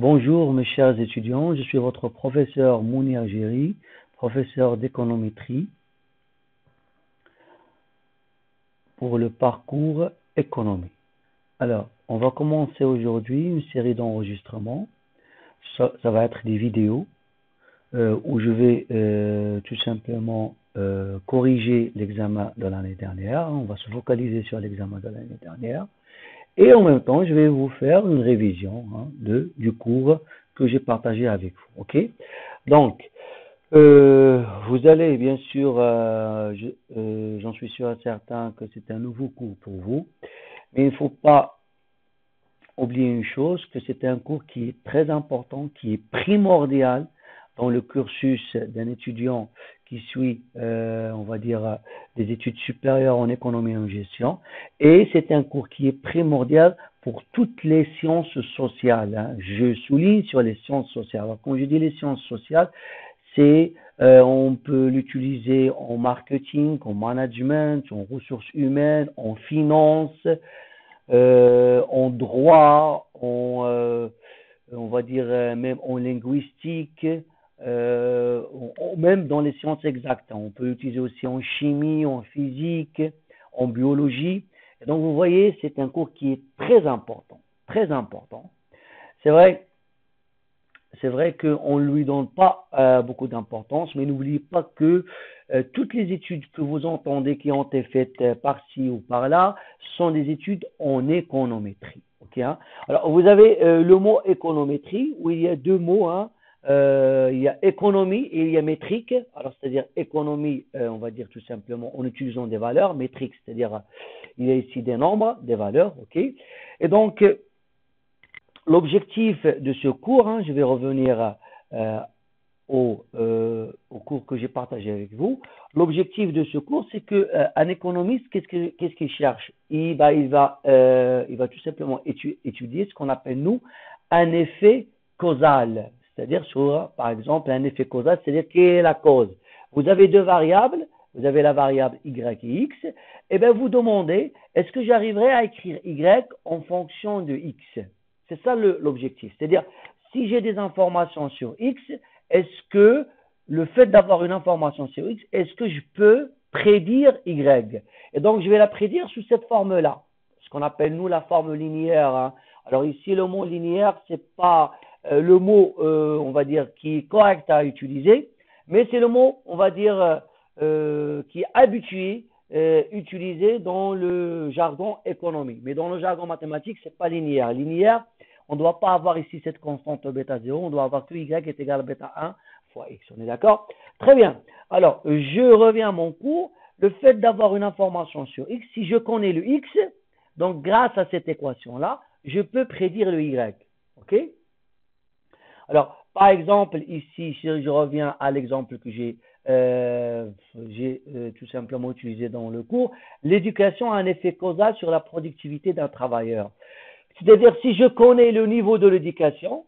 Bonjour mes chers étudiants, je suis votre professeur Mounir Géry, professeur d'économétrie pour le parcours économie. Alors, on va commencer aujourd'hui une série d'enregistrements. Ça va être des vidéos où je vais tout simplement corriger l'examen de l'année dernière. On va se focaliser sur l'examen de l'année dernière. Et en même temps, je vais vous faire une révision du cours que j'ai partagé avec vous. Ok? Donc, vous allez bien sûr, j'en suis sûr et certain que c'est un nouveau cours pour vous, mais il ne faut pas oublier une chose, que c'est un cours qui est très important, qui est primordial dans le cursus d'un étudiant qui suit, on va dire, des études supérieures en économie et en gestion. Et c'est un cours qui est primordial pour toutes les sciences sociales. Hein. Je souligne sur les sciences sociales. Alors, quand je dis les sciences sociales, c'est on peut l'utiliser en marketing, en management, en ressources humaines, en finance, en droit, on va dire même en linguistique, même dans les sciences exactes. On peut l'utiliser aussi en chimie, en physique, en biologie. Et donc vous voyez, c'est un cours qui est très important, très important. C'est vrai qu'on ne lui donne pas beaucoup d'importance, mais n'oubliez pas que toutes les études que vous entendez qui ont été faites par-ci ou par-là sont des études en économétrie. Okay, hein? Alors, vous avez le mot économétrie, où il y a deux mots. Hein? Il y a économie et il y a métrique. Alors, c'est-à-dire économie, on va dire tout simplement en utilisant des valeurs. Métrique, c'est-à-dire il y a ici des nombres, des valeurs. Ok. Et donc, l'objectif de ce cours, hein, je vais revenir au cours que j'ai partagé avec vous. L'objectif de ce cours, c'est qu'un économiste, qu'est-ce qu'il cherche? Il va tout simplement étudier ce qu'on appelle, nous, un effet causal. C'est-à-dire, par exemple, un effet causal, c'est-à-dire quelle est la cause? Vous avez deux variables, vous avez la variable y et x, et bien vous demandez, est-ce que j'arriverai à écrire y en fonction de x? C'est ça l'objectif. C'est-à-dire, si j'ai des informations sur x, est-ce que le fait d'avoir une information sur x, est-ce que je peux prédire y? Et donc, je vais la prédire sous cette forme-là, ce qu'on appelle, nous, la forme linéaire. Hein. Alors ici, le mot linéaire, c'est pas le mot, on va dire, qui est correct à utiliser, mais c'est le mot, on va dire, qui est habitué, utilisé dans le jargon économique. Mais dans le jargon mathématique, c'est pas linéaire. Linéaire, on ne doit pas avoir ici cette constante bêta 0, on doit avoir que y est égal à bêta 1 fois x. On est d'accord? Très bien. Alors, je reviens à mon cours. Le fait d'avoir une information sur x, si je connais le x, donc grâce à cette équation-là, je peux prédire le y. OK? Alors, par exemple, ici, si je reviens à l'exemple que j'ai tout simplement utilisé dans le cours, l'éducation a un effet causal sur la productivité d'un travailleur. C'est-à-dire, si je connais le niveau de l'éducation,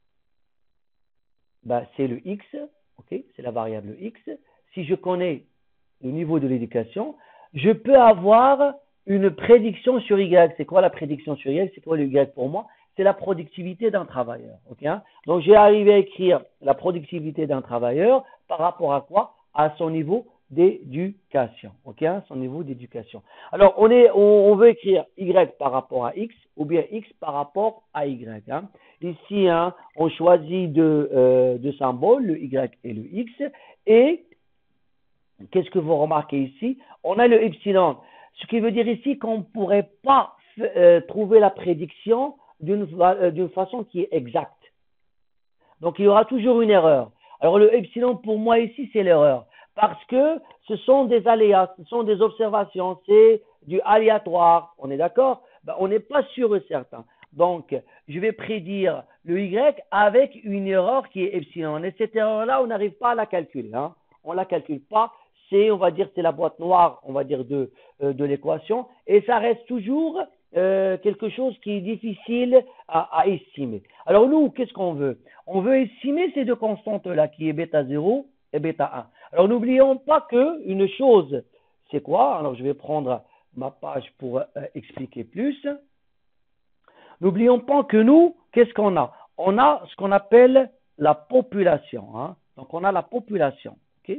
ben, c'est le x, okay, c'est la variable x. Si je connais le niveau de l'éducation, je peux avoir une prédiction sur y. C'est quoi la prédiction sur y? C'est quoi le y pour moi? C'est la productivité d'un travailleur. Okay, hein? Donc, j'ai arrivé à écrire la productivité d'un travailleur par rapport à quoi? À son niveau d'éducation. Okay, hein? Son niveau d'éducation. Alors, on veut écrire y par rapport à x ou bien x par rapport à y. Hein? Ici, hein, on choisit deux symboles, le y et le x. Et qu'est-ce que vous remarquez ici? On a le epsilon. Ce qui veut dire ici qu'on ne pourrait pas trouver la prédiction d'une façon qui est exacte. Donc, il y aura toujours une erreur. Alors, le epsilon, pour moi, ici, c'est l'erreur. Parce que ce sont des aléas, ce sont des observations, c'est du aléatoire. On est d'accord? Ben, on n'est pas sûr et certain. Donc, je vais prédire le y avec une erreur qui est epsilon. Et cette erreur-là, on n'arrive pas à la calculer. Hein? On ne la calcule pas. C'est, on va dire, c'est la boîte noire, on va dire, de l'équation. Et ça reste toujours quelque chose qui est difficile à estimer. Alors nous, qu'est-ce qu'on veut? On veut estimer ces deux constantes-là, qui est bêta 0 et bêta 1. Alors n'oublions pas qu'une chose, c'est quoi? Alors je vais prendre ma page pour expliquer plus. N'oublions pas que nous, qu'est-ce qu'on a? on a ce qu'on appelle la population. Hein. Donc, on a la population. Ok?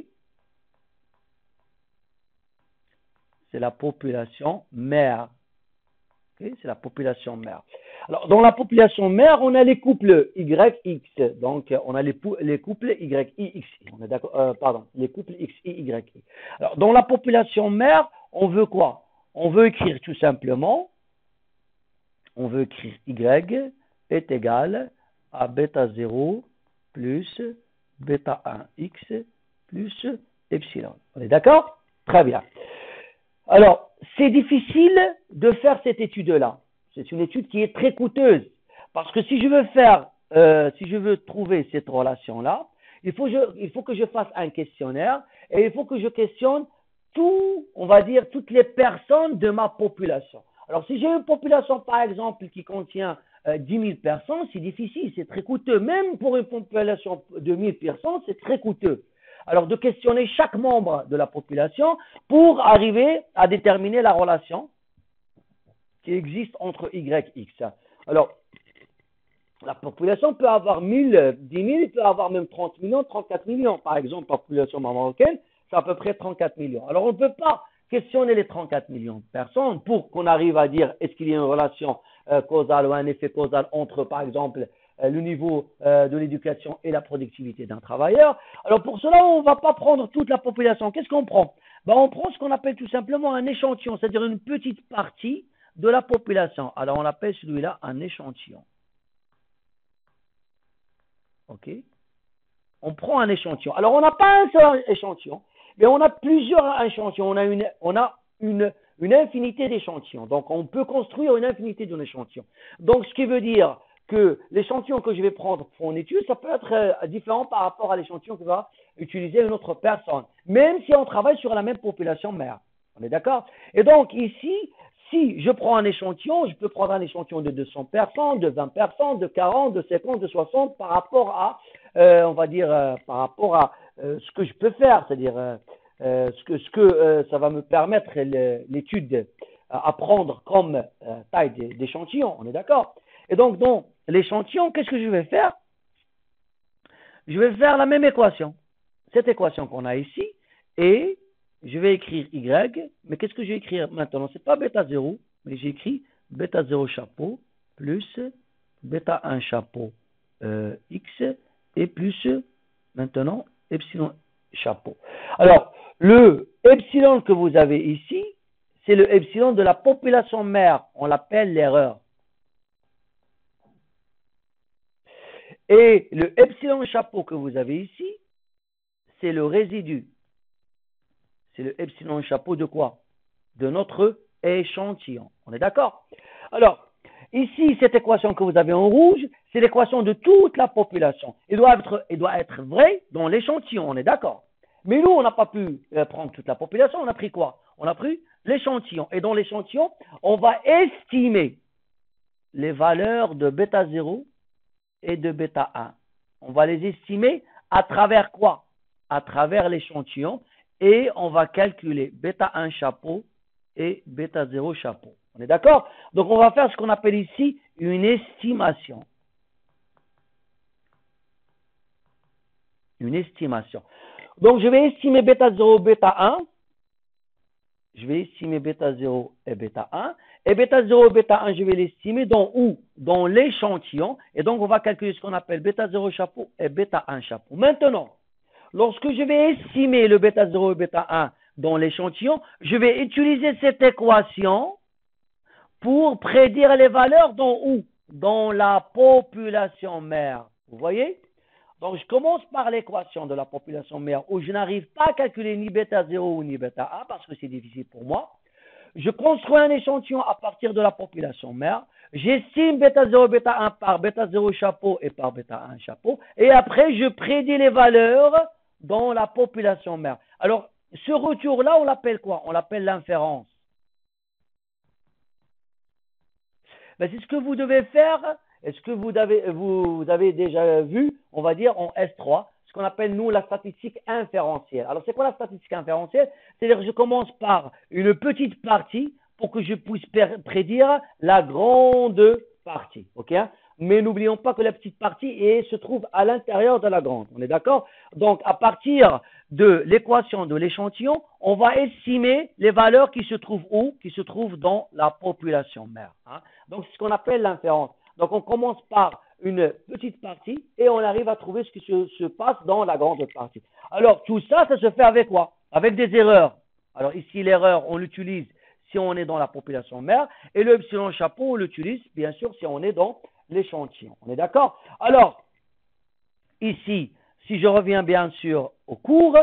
C'est la population mère. Okay? C'est la population mère. Alors, dans la population mère, on a les couples YX. Donc, on a les couples YIX. On est d'accord, pardon, les couples XI, YI. Alors, dans la population mère, on veut quoi? On veut écrire tout simplement, on veut écrire Y est égal à bêta 0 plus bêta 1X plus epsilon. On est d'accord? Très bien. Alors, c'est difficile de faire cette étude-là. C'est une étude qui est très coûteuse. Parce que si je veux trouver cette relation-là, il faut que je fasse un questionnaire et il faut que je questionne toutes les personnes de ma population. Alors, si j'ai une population, par exemple, qui contient 10 000 personnes, c'est difficile, c'est très coûteux. Même pour une population de 1 000 personnes, c'est très coûteux. Alors, de questionner chaque membre de la population pour arriver à déterminer la relation qui existe entre Y et X. Alors, la population peut avoir 1000, 10 000, il peut avoir même 30 millions, 34 millions. Par exemple, la population marocaine, c'est à peu près 34 millions. Alors, on ne peut pas questionner les 34 millions de personnes pour qu'on arrive à dire est-ce qu'il y a une relation causale ou un effet causal entre, par exemple, le niveau de l'éducation et la productivité d'un travailleur. Alors, pour cela, on ne va pas prendre toute la population. Qu'est-ce qu'on prend? On prend ce qu'on appelle tout simplement un échantillon, c'est-à-dire une petite partie de la population. Alors, on appelle celui-là un échantillon. OK? On prend un échantillon. Alors, on n'a pas un seul échantillon, mais on a plusieurs échantillons. On a une infinité d'échantillons. Donc, on peut construire une infinité d'échantillons. Donc, ce qui veut dire que l'échantillon que je vais prendre pour une étude, ça peut être différent par rapport à l'échantillon que va utiliser une autre personne, même si on travaille sur la même population mère. On est d'accord? Et donc, ici, si je prends un échantillon, je peux prendre un échantillon de 200 personnes, de 20 personnes, de 40, de 50, de 60 par rapport à, on va dire, par rapport à ce que je peux faire, c'est-à-dire ce que ça va me permettre l'étude à prendre comme taille d'échantillon. On est d'accord? Et donc, dans l'échantillon, qu'est-ce que je vais faire? Je vais faire la même équation. Cette équation qu'on a ici, et je vais écrire Y, mais qu'est-ce que je vais écrire maintenant? Ce n'est pas bêta 0, mais j'écris bêta 0 chapeau plus bêta 1 chapeau X et plus maintenant epsilon chapeau. Alors, le epsilon que vous avez ici, c'est le epsilon de la population mère. On l'appelle l'erreur. Et le epsilon chapeau que vous avez ici, c'est le résidu. C'est le epsilon chapeau de quoi? De notre échantillon. On est d'accord? Alors, ici, cette équation que vous avez en rouge, c'est l'équation de toute la population. Elle doit être vraie dans l'échantillon, on est d'accord? Mais nous, on n'a pas pu prendre toute la population, on a pris quoi? On a pris l'échantillon. Et dans l'échantillon, on va estimer les valeurs de bêta 0 et de bêta 1. On va les estimer à travers quoi? À travers l'échantillon. Et on va calculer bêta 1 chapeau et bêta 0 chapeau. On est d'accord? Donc, on va faire ce qu'on appelle ici une estimation. Une estimation. Donc, je vais estimer bêta 0, bêta 1. Je vais estimer bêta 0 et bêta 1. Et bêta 0 et bêta 1, je vais l'estimer dans où? Dans l'échantillon. Et donc, on va calculer ce qu'on appelle bêta 0 chapeau et bêta 1 chapeau. Maintenant, lorsque je vais estimer le bêta 0 et bêta 1 dans l'échantillon, je vais utiliser cette équation pour prédire les valeurs dans où? Dans la population mère. Vous voyez? Donc, je commence par l'équation de la population mère où je n'arrive pas à calculer ni bêta 0 ni bêta 1 parce que c'est difficile pour moi. Je construis un échantillon à partir de la population mère. J'estime bêta 0, bêta 1 par bêta 0 chapeau et par bêta 1 chapeau. Et après, je prédis les valeurs dans la population mère. Alors, ce retour-là, on l'appelle quoi? On l'appelle l'inférence. Ben, c'est ce que vous devez faire. Est-ce que vous avez déjà vu, on va dire, en S3, ce qu'on appelle, nous, la statistique inférentielle. Alors, c'est quoi la statistique inférentielle? C'est-à-dire que je commence par une petite partie pour que je puisse prédire la grande partie. Okay? mais n'oublions pas que la petite partie se trouve à l'intérieur de la grande. On est d'accord? Donc, à partir de l'équation de l'échantillon, on va estimer les valeurs qui se trouvent où? Qui se trouvent dans la population mère. Hein? Donc, c'est ce qu'on appelle l'inférence. Donc, on commence par une petite partie et on arrive à trouver ce qui se passe dans la grande partie. Alors, tout ça, ça se fait avec quoi? Avec des erreurs. Alors, ici, l'erreur, on l'utilise si on est dans la population mère, et le epsilon chapeau, on l'utilise, bien sûr, si on est dans l'échantillon. On est d'accord? Alors, ici, si je reviens bien sûr au cours,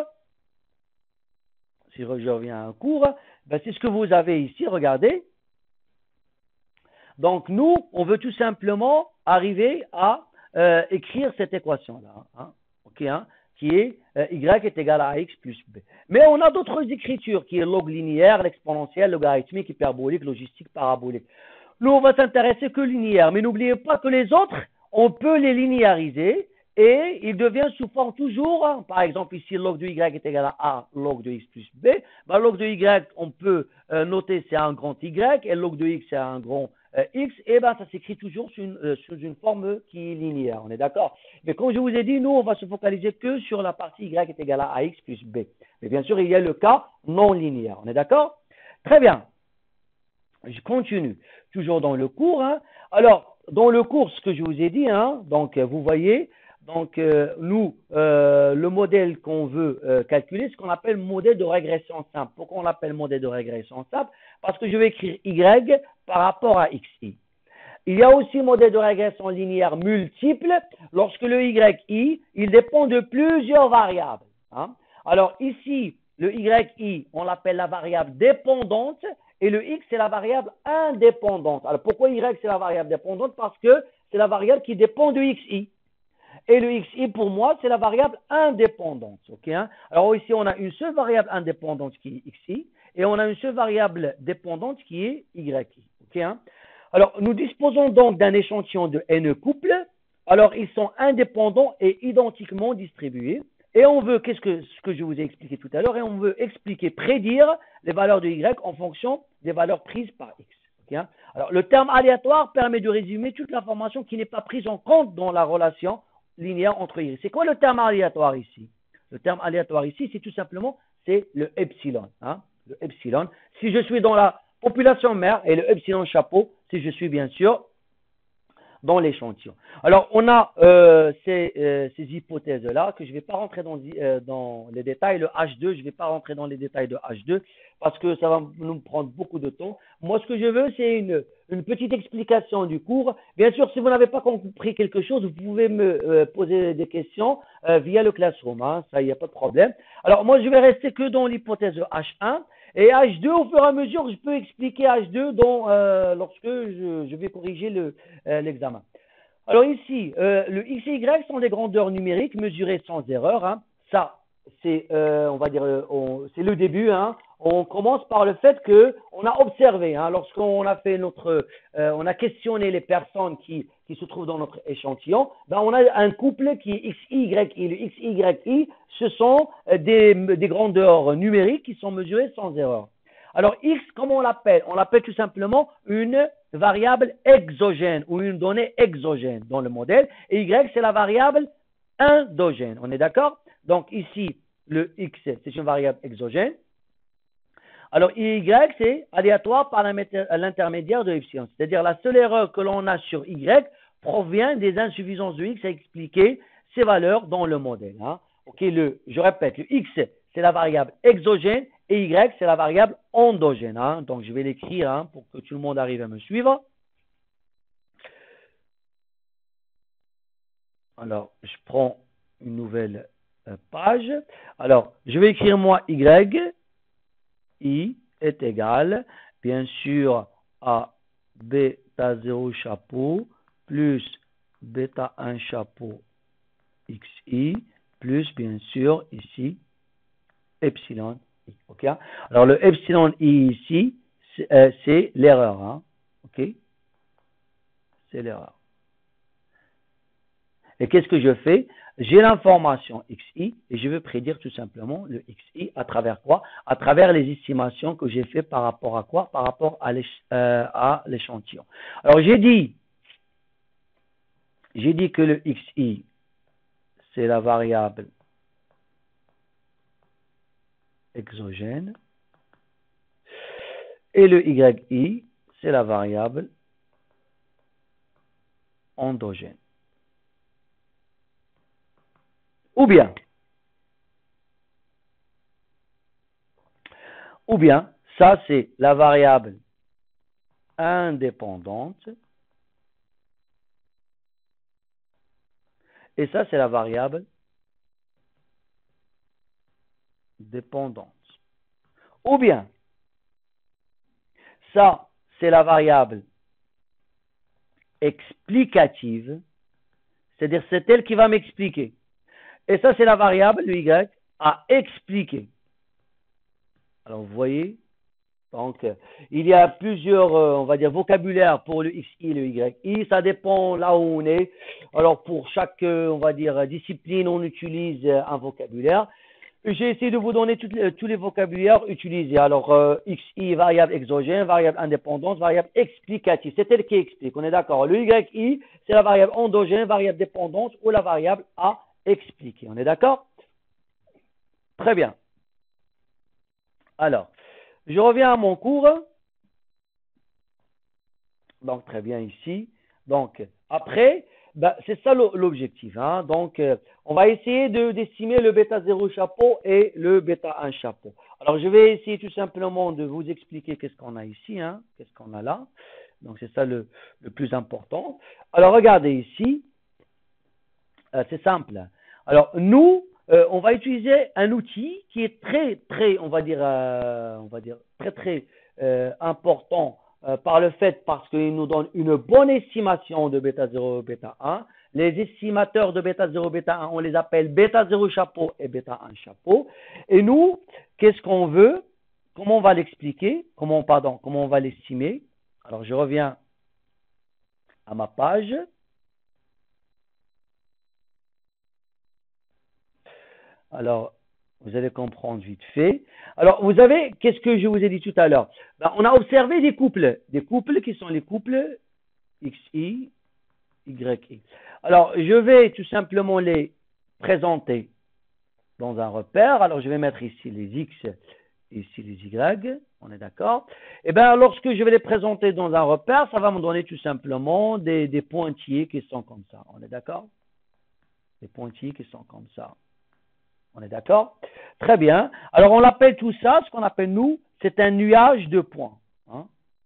si je reviens au cours, ben c'est ce que vous avez ici, regardez. Donc, nous, on veut tout simplement arriver à écrire cette équation-là, hein, okay, hein, qui est y est égal à x plus b. Mais on a d'autres écritures, qui est log linéaire, l'exponentiel, logarithmique, hyperbolique, logistique, parabolique. Nous, on va s'intéresser que linéaire, mais n'oubliez pas que les autres, on peut les linéariser et ils deviennent sous forme toujours, hein, par exemple ici, log de y est égal à a log de x plus b. Ben, log de y, on peut noter c'est un grand y, et log de x c'est un grand x, et ben ça s'écrit toujours sous une forme qui est linéaire, on est d'accord? Mais comme je vous ai dit, nous on va se focaliser que sur la partie y est égale à ax plus b. Mais bien sûr, il y a le cas non linéaire, on est d'accord? Très bien. Je continue, toujours dans le cours. Hein. Alors, dans le cours, ce que je vous ai dit, hein, donc vous voyez, donc nous, le modèle qu'on veut calculer, ce qu'on appelle modèle de régression simple. Pourquoi on l'appelle modèle de régression simple? Parce que je vais écrire y par rapport à xi. Il y a aussi modèle de régression linéaire multiple, lorsque le yi, il dépend de plusieurs variables. Hein. Alors ici, le yi, on l'appelle la variable dépendante, et le x, c'est la variable indépendante. Alors, pourquoi y, c'est la variable dépendante? Parce que c'est la variable qui dépend de xi. Et le xi, pour moi, c'est la variable indépendante. Okay, hein? Alors, ici, on a une seule variable indépendante qui est xi, et on a une seule variable dépendante qui est yi. Okay, hein? Alors, nous disposons donc d'un échantillon de n couples. Alors, ils sont indépendants et identiquement distribués. Et on veut, ce que je vous ai expliqué tout à l'heure, et on veut prédire les valeurs de y en fonction des valeurs prises par x. Okay, hein? Alors, le terme aléatoire permet de résumer toute l'information qui n'est pas prise en compte dans la relation linéaire entre y. C'est quoi le terme aléatoire ici? Le terme aléatoire ici, c'est tout simplement, c'est le epsilon. Hein? Le epsilon. Si je suis dans la population mère et le epsilon chapeau, si je suis bien sûr dans l'échantillon. Alors, on a ces hypothèses-là que je ne vais pas rentrer dans les détails. Le H2, je ne vais pas rentrer dans les détails de H2 parce que ça va nous prendre beaucoup de temps. Moi, ce que je veux, c'est une petite explication du cours. Bien sûr, si vous n'avez pas compris quelque chose, vous pouvez me poser des questions via le Classroom. Hein, ça, il n'y a pas de problème. Alors, moi, je vais rester que dans l'hypothèse H1. Et H2, au fur et à mesure, je peux expliquer H2 lorsque je vais corriger l'examen. Alors ici, le x et y sont des grandeurs numériques mesurées sans erreur. Hein. Ça, c'est, on va dire, c'est le début. Hein. On commence par le fait que on a observé, hein, lorsqu'on a fait on a questionné les personnes qui se trouvent dans notre échantillon, ben on a un couple qui est xi, yi. Le xi, yi, ce sont des grandeurs numériques qui sont mesurées sans erreur. Alors x, comment on l'appelle? On l'appelle tout simplement une variable exogène ou une donnée exogène dans le modèle. Et y, c'est la variable endogène. On est d'accord? Donc ici, le x, c'est une variable exogène. Alors, y, c'est aléatoire par l'intermédiaire de epsilon. C'est-à-dire la seule erreur que l'on a sur y provient des insuffisances de x à expliquer ces valeurs dans le modèle. Hein. Okay, je répète, le x, c'est la variable exogène et y, c'est la variable endogène. Hein. Donc, je vais l'écrire hein, pour que tout le monde arrive à me suivre. Alors, je prends une nouvelle page. Alors, je vais écrire moi y. I est égal, bien sûr, à bêta 0 chapeau plus bêta 1 chapeau xi plus, bien sûr, ici, epsilon i. Okay? Alors, le epsilon i ici, c'est l'erreur. Hein? Okay? C'est l'erreur. Et qu'est-ce que je fais? J'ai l'information xi et je veux prédire tout simplement le xi à travers quoi? À travers les estimations que j'ai fait par rapport à quoi? Par rapport à l'échantillon. Alors j'ai dit J'ai dit que le xi, c'est la variable exogène. Et le yi, c'est la variable endogène. Ou bien, ça c'est la variable indépendante. Et ça c'est la variable dépendante. Ou bien, ça c'est la variable explicative, c'est-à-dire c'est elle qui va m'expliquer. Et ça c'est la variable, le y, à expliquer. Alors vous voyez, donc il y a plusieurs, on va dire, vocabulaires pour le xi et le yi. Ça dépend là où on est. Alors pour chaque, on va dire, discipline, on utilise un vocabulaire. J'ai essayé de vous donner tous les vocabulaires utilisés. Alors, xi, variable exogène, variable indépendante, variable explicative. C'est elle qui explique, on est d'accord. Le yi, c'est la variable endogène, variable dépendante ou la variable à expliquer. On est d'accord? Très bien. Alors, je reviens à mon cours. Donc, très bien ici. Donc, après, c'est ça l'objectif. Hein. Donc, on va essayer d'estimer le bêta 0 chapeau et le bêta 1 chapeau. Alors, je vais essayer tout simplement de vous expliquer qu'est-ce qu'on a ici, hein, qu'est-ce qu'on a là. Donc, c'est ça le plus important. Alors, regardez ici. C'est simple. Alors, nous, on va utiliser un outil qui est très, on va dire très important par le fait parce qu'il nous donne une bonne estimation de bêta 0 et bêta 1. Les estimateurs de bêta 0 et bêta 1, on les appelle bêta 0 chapeau et bêta 1 chapeau. Et nous, qu'est-ce qu'on veut? Comment on va l'expliquer? Comment on va l'estimer? Alors, je reviens à ma page. Alors, vous allez comprendre vite fait. Alors, vous avez, qu'est-ce que je vous ai dit tout à l'heure? On a observé des couples qui sont les couples XI, YI. Alors, je vais tout simplement les présenter dans un repère. Alors, je vais mettre ici les X et ici les Y. On est d'accord? Et bien, lorsque je vais les présenter dans un repère, ça va me donner tout simplement des pointillés qui sont comme ça. On est d'accord? Des pointillés qui sont comme ça. On est d'accord? Très bien. Alors, on l'appelle tout ça, ce qu'on appelle nous, c'est un nuage de points. Hein?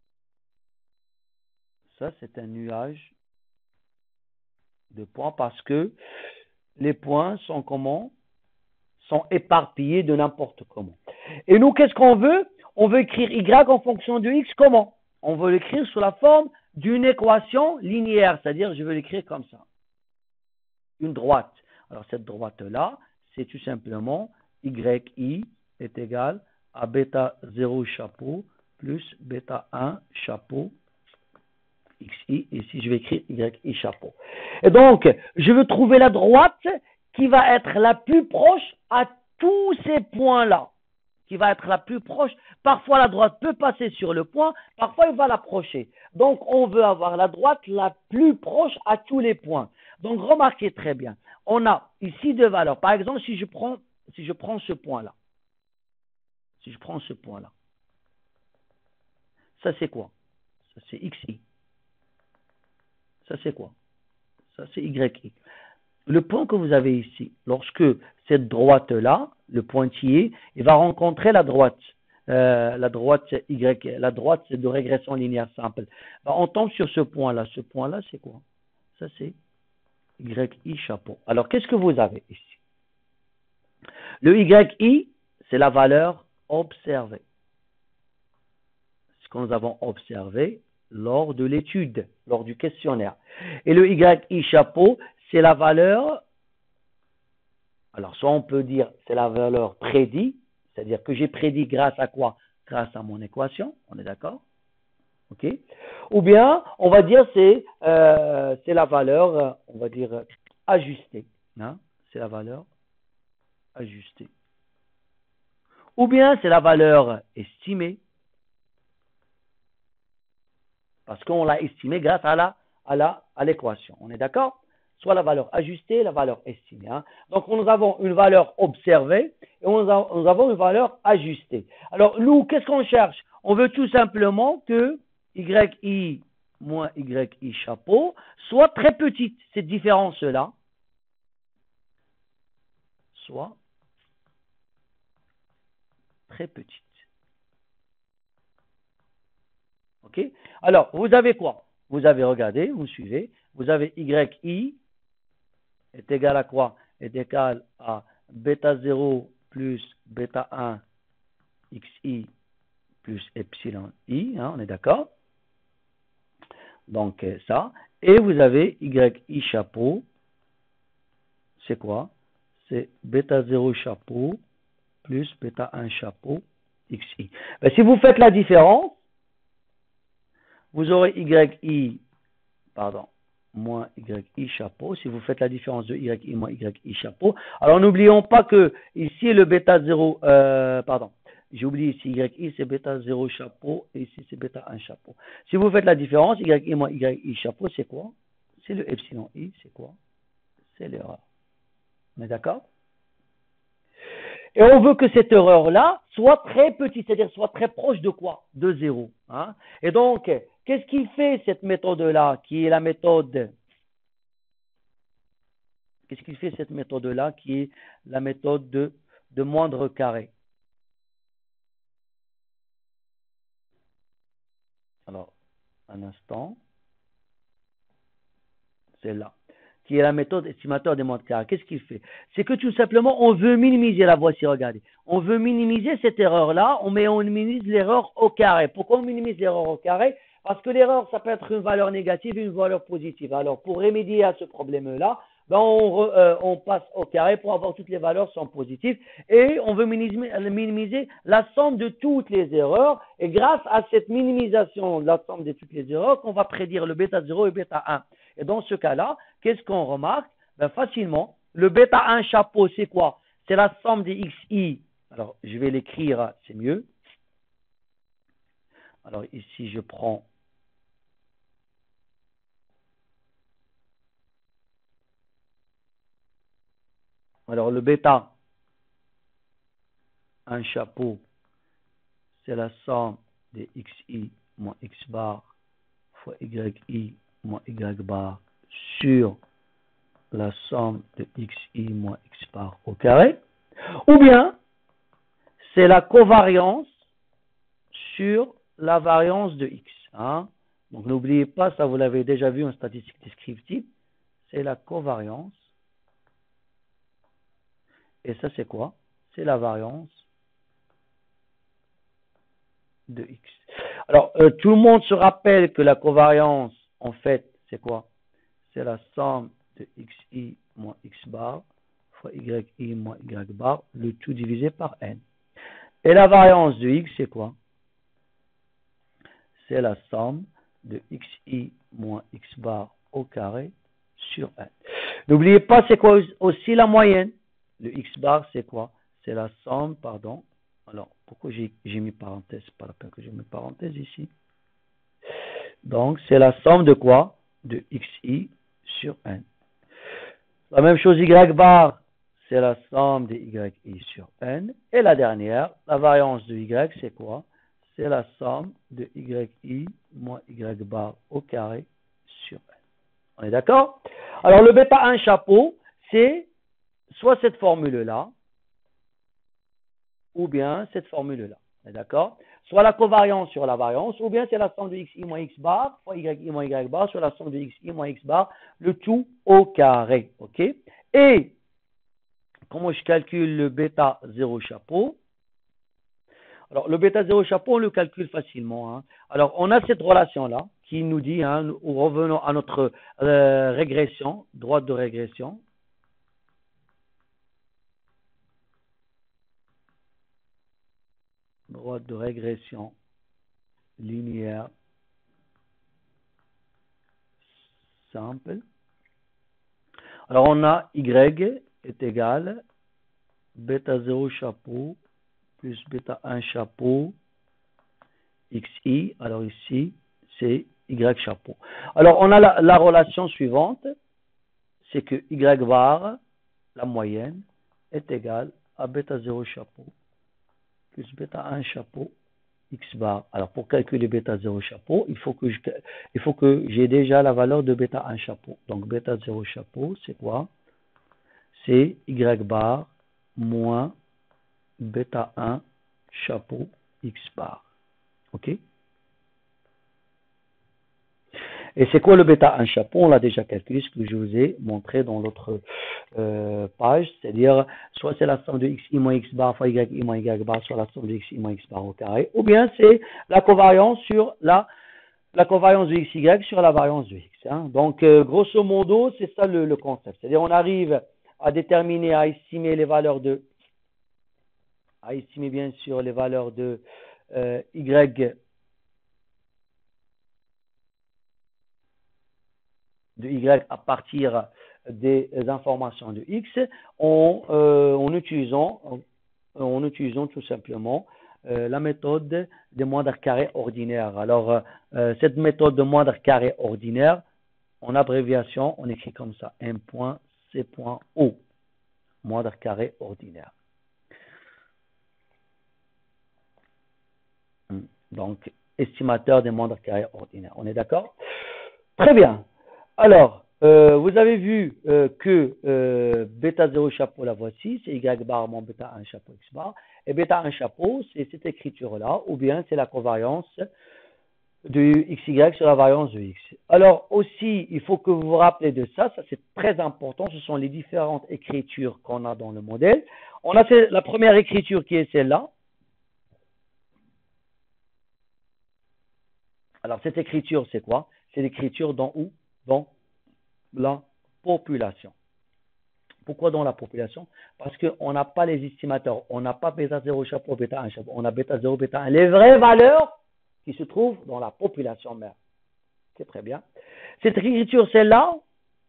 Ça, c'est un nuage de points parce que les points sont comment? Sont éparpillés de n'importe comment. Et nous, qu'est-ce qu'on veut? On veut écrire Y en fonction de X comment? On veut l'écrire sous la forme d'une équation linéaire, c'est-à-dire je veux l'écrire comme ça. Une droite. Alors, cette droite-là, c'est tout simplement YI est égal à bêta 0 chapeau plus bêta 1 chapeau XI. Ici, je vais écrire YI chapeau. Et donc, je veux trouver la droite qui va être la plus proche à tous ces points-là. Qui va être la plus proche. Parfois, la droite peut passer sur le point, parfois, il va l'approcher. Donc, on veut avoir la droite la plus proche à tous les points. Donc, remarquez très bien. On a ici deux valeurs. Par exemple, si je prends ce point-là. Si je prends ce point-là. Ça, c'est quoi? Ça, c'est XI. Ça, c'est quoi? Ça, c'est YI. Le point que vous avez ici, lorsque cette droite-là, le pointillé, il va rencontrer la droite Y, la droite c'est de régression linéaire simple. On tombe sur ce point-là. Ce point-là, c'est quoi? Ça, c'est YI chapeau. Alors, qu'est-ce que vous avez ici? Le YI, c'est la valeur observée. Ce que nous avons observé lors de l'étude, lors du questionnaire. Et le YI chapeau, c'est la valeur, alors soit on peut dire c'est la valeur prédit, c'est-à-dire que j'ai prédit grâce à quoi? Grâce à mon équation, on est d'accord? Ok? Ou bien, on va dire c'est la valeur, on va dire ajustée. Hein? C'est la valeur ajustée. Ou bien c'est la valeur estimée. Parce qu'on l'a estimée grâce à l'équation. On est d'accord? soit la valeur ajustée, la valeur estimée. Hein. Donc, nous avons une valeur observée et nous avons une valeur ajustée. Alors, nous, qu'est-ce qu'on cherche? On veut tout simplement que yi moins yi chapeau soit très petite. Cette différence-là soit très petite. OK? Alors, vous avez quoi? Vous avez, regardé, vous suivez, vous avez yi est égal à quoi? Est égal à bêta 0 plus bêta 1 xi plus epsilon i, hein, on est d'accord? Donc, ça. Et vous avez yi chapeau, c'est quoi? C'est bêta 0 chapeau plus bêta 1 chapeau xi. Ben, si vous faites la différence, vous aurez moins yi chapeau. Si vous faites la différence de yi moins yi chapeau. Alors, n'oublions pas que ici, le bêta 0, j'ai oublié ici, yi c'est bêta 0 chapeau et ici c'est bêta 1 chapeau. Si vous faites la différence, yi moins yi chapeau, c'est quoi? C'est le epsilon i, c'est quoi? C'est l'erreur. On est d'accord? Et on veut que cette erreur-là soit très petite, c'est-à-dire soit très proche de quoi? De 0. Hein? Et donc, qu'est-ce qu'il fait cette méthode-là, qui est la méthode? Qu'est-ce qu'il fait cette méthode-là, qui est la méthode de moindre carré? Alors, un instant. C'est là. Qui est la méthode estimateur des moindres carrés. Qu'est-ce qu'il fait? C'est que tout simplement, on veut minimiser, la voici, regardez. On veut minimiser cette erreur-là, on minimise l'erreur au carré. Pourquoi on minimise l'erreur au carré? Parce que l'erreur, ça peut être une valeur négative et une valeur positive. Alors, pour remédier à ce problème-là, ben on passe au carré pour avoir toutes les valeurs sont positives et on veut minimiser la somme de toutes les erreurs et grâce à cette minimisation de la somme de toutes les erreurs qu'on va prédire le bêta 0 et bêta 1. Et dans ce cas-là, qu'est-ce qu'on remarque? Ben facilement, le bêta 1 chapeau, c'est quoi? C'est la somme des xi. Alors, je vais l'écrire, c'est mieux. Alors, ici, je prends alors le bêta 1 chapeau, c'est la somme des xi moins x bar fois yi moins y bar sur la somme de xi moins x bar au carré, ou bien c'est la covariance sur la variance de x. Hein? Donc n'oubliez pas, ça vous l'avez déjà vu en statistique descriptive, c'est la covariance. Et ça c'est quoi? C'est la variance de x. Alors tout le monde se rappelle que la covariance, en fait, c'est quoi? C'est la somme de xi moins x bar fois yi moins y bar, le tout divisé par n. Et la variance de x, c'est quoi? C'est la somme de xi moins x bar au carré sur n. N'oubliez pas, c'est quoi aussi la moyenne? Le x bar, c'est quoi? C'est la somme, pardon. Alors, pourquoi j'ai mis parenthèse? Pas la peine que j'ai mis parenthèse ici. Donc, c'est la somme de quoi? De xi sur n. La même chose, y bar, c'est la somme de yi sur n. Et la dernière, la variance de y, c'est quoi? C'est la somme de yi moins y bar au carré sur n. On est d'accord? Alors, le bêta 1 chapeau, c'est soit cette formule-là, ou bien cette formule-là. On est d'accord? Soit la covariance sur la variance, ou bien c'est la somme de xi moins x bar fois yi moins y bar sur la somme de xi moins x bar, le tout au carré. OK? Et comment je calcule le bêta 0 chapeau? Alors, le bêta 0 chapeau, on le calcule facilement. Hein. Alors, on a cette relation-là qui nous dit, hein, revenons à notre régression, droite de régression. Droite de régression linéaire simple. Alors, on a y est égal bêta 0 chapeau plus bêta 1 chapeau xi. Alors ici, c'est y chapeau. Alors, on a la relation suivante. c'est que y bar, la moyenne, est égale à bêta 0 chapeau plus bêta 1 chapeau x bar. Alors, pour calculer bêta 0 chapeau, il faut que j'ai déjà la valeur de bêta 1 chapeau. Donc, bêta 0 chapeau, c'est quoi? C'est y bar moins bêta 1 chapeau x bar. OK? Et c'est quoi le bêta 1 chapeau? On l'a déjà calculé, ce que je vous ai montré dans l'autre page, c'est-à-dire soit c'est la somme de xi moins x bar fois yi moins y bar, soit la somme de xi moins x bar au carré, ou bien c'est la covariance sur la covariance de xy sur la variance de x. Hein. Donc, grosso modo, c'est ça le concept. C'est-à-dire on arrive à déterminer, à estimer les valeurs à estimer bien sûr les valeurs de y à partir des informations de x en utilisant tout simplement la méthode de moindre carré ordinaire. Alors, cette méthode de moindre carré ordinaire, en abréviation, on écrit comme ça, M.C.O, moindre carré ordinaire. Donc, estimateur des moindres carrés ordinaires. On est d'accord? Très bien. Alors, vous avez vu que bêta 0 chapeau, la voici, c'est y bar moins bêta 1 chapeau x bar. Et bêta 1 chapeau, c'est cette écriture-là, ou bien c'est la covariance de xy sur la variance de x. Alors aussi, il faut que vous vous rappelez de ça, ça c'est très important, ce sont les différentes écritures qu'on a dans le modèle. On a la première écriture qui est celle-là. Alors cette écriture, c'est quoi? C'est l'écriture dans où? Dans la population. Pourquoi dans la population? Parce qu'on n'a pas les estimateurs. On n'a pas bêta 0 chapeau, bêta 1 chapeau. On a bêta 0, bêta 1. Les vraies valeurs qui se trouvent dans la population mère. C'est très bien. Cette écriture, celle-là,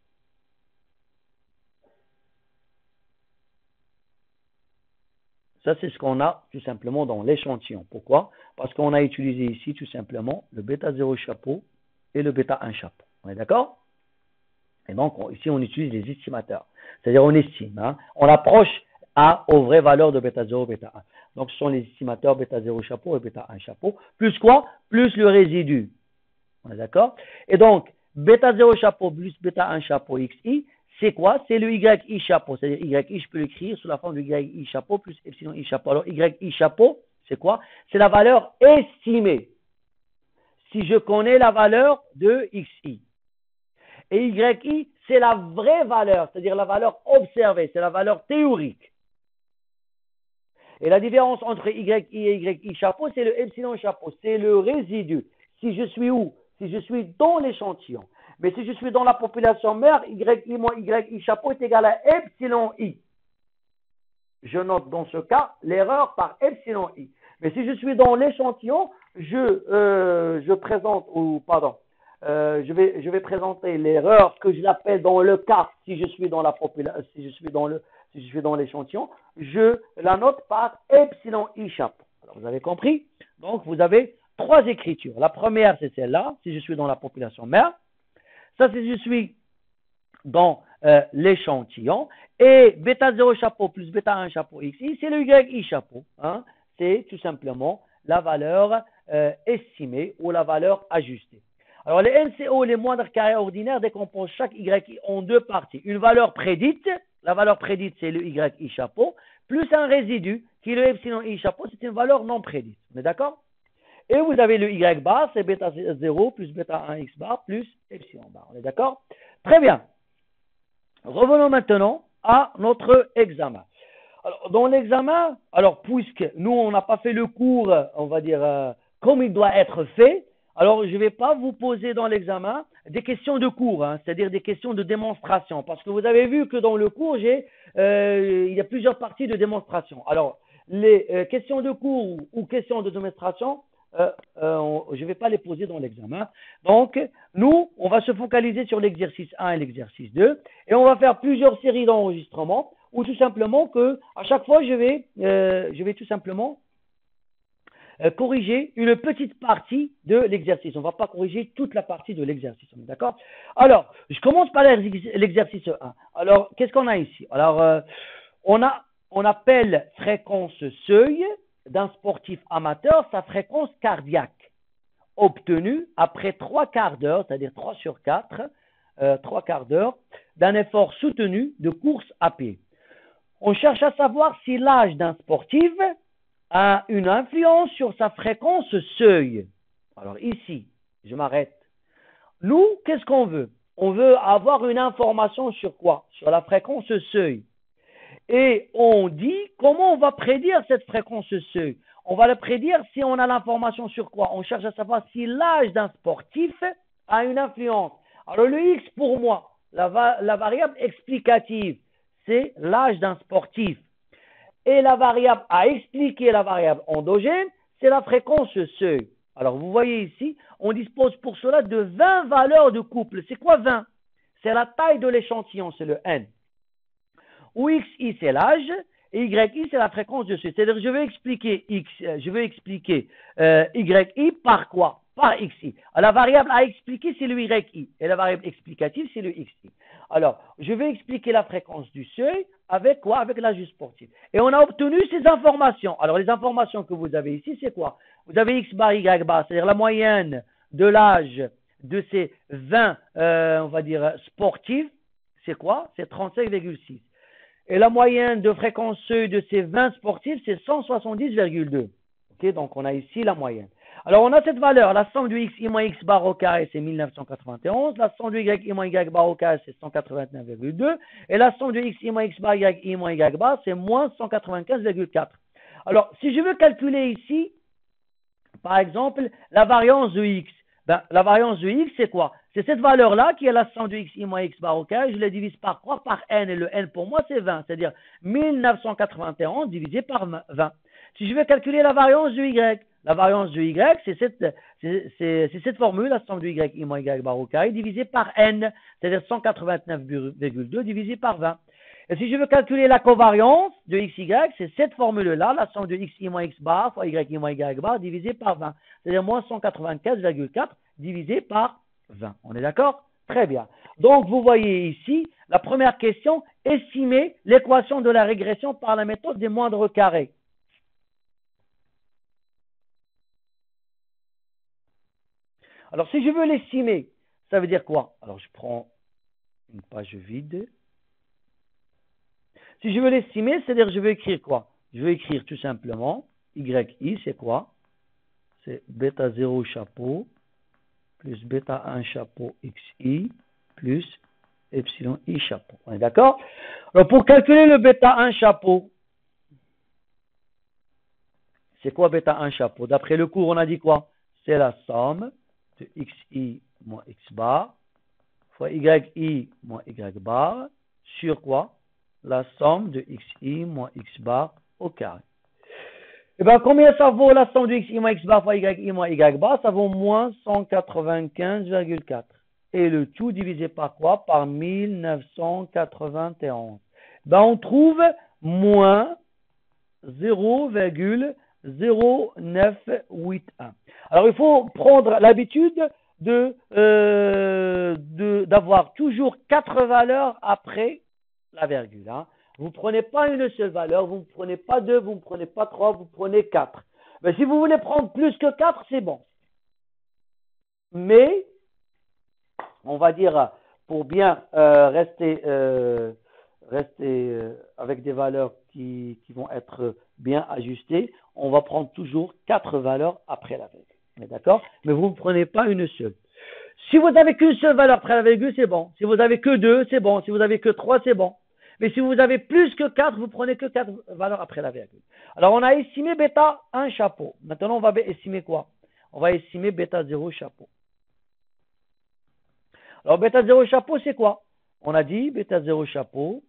ça c'est ce qu'on a tout simplement dans l'échantillon. Pourquoi? Parce qu'on a utilisé ici tout simplement le bêta 0 chapeau et le bêta 1 chapeau. On est d'accord? Et donc, ici, on utilise les estimateurs. C'est-à-dire, on estime. Hein, on approche aux vraies valeurs de bêta 0, bêta 1. Donc, ce sont les estimateurs bêta 0 chapeau et bêta 1 chapeau. Plus quoi? Plus le résidu. On est d'accord? Et donc, bêta 0 chapeau plus bêta 1 chapeau xi, c'est quoi? C'est le yi chapeau. C'est-à-dire, yi, je peux l'écrire sous la forme de yi chapeau plus epsilon i chapeau. Alors, yi chapeau, c'est quoi? C'est la valeur estimée. Si je connais la valeur de xi. Et yi, c'est la vraie valeur, c'est-à-dire la valeur observée, c'est la valeur théorique. Et la différence entre yi et yi chapeau, c'est le epsilon chapeau, c'est le résidu. Si je suis où? Si je suis dans l'échantillon. Mais si je suis dans la population mère, yi moins yi chapeau est égal à epsilon i. Je note dans ce cas l'erreur par epsilon i. Mais si je suis dans l'échantillon, je présente, je vais présenter l'erreur, ce que je l'appelle dans le cas, si je suis dans la population, si je suis dans l'échantillon, je la note par epsilon i chapeau. Alors, vous avez compris? Donc, vous avez trois écritures. La première, c'est celle-là, si je suis dans la population mère. Ça, si je suis dans l'échantillon. Et bêta 0 chapeau plus bêta 1 chapeau xi, c'est le yi chapeau. Hein? C'est tout simplement la valeur estimée ou la valeur ajustée. Alors, les MCO, les moindres carrés ordinaires, décomposent chaque yi en deux parties. Une valeur prédite, la valeur prédite, c'est le yi chapeau, plus un résidu, qui est le epsilon i chapeau, c'est une valeur non prédite. On est d'accord? Et vous avez le y bar, c'est bêta 0 plus bêta 1 x bar plus epsilon bar. On est d'accord? Très bien. Revenons maintenant à notre examen. Alors, dans l'examen, puisque nous, on n'a pas fait le cours, on va dire, comme il doit être fait, alors je ne vais pas vous poser dans l'examen des questions de cours, hein, c'est-à-dire des questions de démonstration, parce que vous avez vu que dans le cours, il y a plusieurs parties de démonstration. Alors, les questions de cours ou questions de démonstration, je ne vais pas les poser dans l'examen. Donc, nous, on va se focaliser sur l'exercice 1 et l'exercice 2, et on va faire plusieurs séries d'enregistrements, ou tout simplement que à chaque fois, je vais tout simplement corriger une petite partie de l'exercice. On ne va pas corriger toute la partie de l'exercice. D'accord? Alors, je commence par l'exercice 1. Alors, qu'est-ce qu'on a ici? Alors, on appelle fréquence seuil d'un sportif amateur sa fréquence cardiaque, obtenue après 3 quarts d'heure, c'est-à-dire 3 sur 4, 3 quarts d'heure, d'un effort soutenu de course à pied. On cherche à savoir si l'âge d'un sportif a une influence sur sa fréquence seuil. Alors ici, je m'arrête. Nous, qu'est-ce qu'on veut? On veut avoir une information sur quoi? Sur la fréquence seuil. Et on dit comment on va prédire cette fréquence seuil. On va le prédire si on a l'information sur quoi? On cherche à savoir si l'âge d'un sportif a une influence. Alors le X pour moi, la variable explicative, c'est l'âge d'un sportif. Et la variable à expliquer, la variable endogène, c'est la fréquence seuil. Alors vous voyez ici, on dispose pour cela de 20 valeurs de couple. C'est quoi 20? C'est la taille de l'échantillon, c'est le N. Où XI c'est l'âge, et YI c'est la fréquence de seuil. C'est-à-dire je vais expliquer YI par quoi? Par XI. Alors, la variable à expliquer c'est le YI, et la variable explicative c'est le XI. Alors, je vais expliquer la fréquence du seuil avec quoi? Avec l'âge du sportif. Et on a obtenu ces informations. Alors, les informations que vous avez ici, c'est quoi? Vous avez X bar, Y bar, c'est-à-dire la moyenne de l'âge de ces 20, on va dire, sportifs, c'est quoi? C'est 35,6. Et la moyenne de fréquence seuil de ces 20 sportifs, c'est 170,2. Ok, donc on a ici la moyenne. Alors on a cette valeur, la somme du XI moins X bar au carré, c'est 1991, la somme du YI moins Y bar au carré, c'est 189,2, et la somme du XI moins X bar YI moins Y bar, c'est moins 195,4. Alors, si je veux calculer ici, par exemple, la variance de X, la variance de X, c'est quoi? C'est cette valeur-là qui est la somme du XI moins X bar au carré, je la divise par quoi? Par N, et le N pour moi c'est 20, c'est-à-dire 1991 divisé par 20. Si je veux calculer la variance de Y, la variance de Y, c'est cette formule, la somme du YI moins Y bar au carré, divisé par N, c'est-à-dire 189,2 divisé par 20. Et si je veux calculer la covariance de XY, c'est cette formule-là, la somme de XI moins X bar fois YI moins Y bar divisé par 20. C'est-à-dire moins 195,4 divisé par 20. On est d'accord? Très bien. Donc, vous voyez ici, la première question, estimer l'équation de la régression par la méthode des moindres carrés. Alors, si je veux l'estimer, ça veut dire quoi? Alors, je prends une page vide. Si je veux l'estimer, c'est-à-dire je vais écrire quoi? Je vais écrire tout simplement YI, c'est quoi? C'est bêta 0 chapeau plus bêta 1 chapeau XI plus epsilon I chapeau. On est d'accord? Alors pour calculer le bêta 1 chapeau, c'est quoi bêta 1 chapeau? D'après le cours, on a dit quoi? C'est la somme de XI moins X bar fois YI moins Y bar sur quoi? La somme de XI moins X bar au carré. Et bien, combien ça vaut la somme de XI moins X bar fois YI moins Y bar? Ça vaut moins 195,4. Et le tout divisé par quoi? Par 1991. Ben, on trouve moins 0,0981. Alors, il faut prendre l'habitude d'avoir toujours 4 valeurs après la virgule. Hein. Vous ne prenez pas une seule valeur, vous ne prenez pas 2, vous ne prenez pas 3, vous prenez 4. Mais si vous voulez prendre plus que 4, c'est bon. Mais, on va dire, pour bien rester avec des valeurs qui vont être bien ajustées, on va prendre toujours 4 valeurs après la virgule. D'accord? Mais vous ne prenez pas une seule. Si vous n'avez qu'une seule valeur après la virgule, c'est bon. Si vous n'avez que 2, c'est bon. Si vous n'avez que 3, c'est bon. Mais si vous avez plus que 4, vous prenez que 4 valeurs après la virgule. Alors, on a estimé bêta 1 chapeau. Maintenant, on va estimer quoi? On va estimer bêta 0 chapeau. Alors, bêta 0 chapeau, c'est quoi? On a dit bêta 0 chapeau,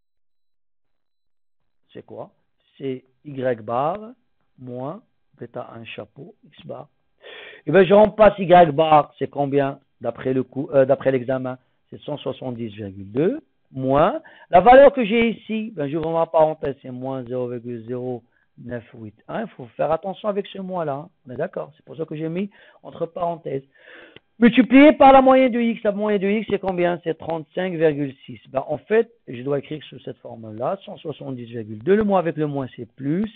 c'est quoi? C'est Y bar moins bêta 1 chapeau, X bar. Et bien, je remplace Y bar, c'est combien? D'après l'examen, c'est 170,2. Moins, la valeur que j'ai ici, ben, j'ouvre ma parenthèse, c'est moins 0,0 9, 8, 1. Il faut faire attention avec ce mois-là. On est d'accord? C'est pour ça que j'ai mis entre parenthèses. Multiplié par la moyenne de x. La moyenne de x, c'est combien? C'est 35,6. Ben, en fait, je dois écrire sous cette formule-là, 170,2. Le moins avec le moins, c'est plus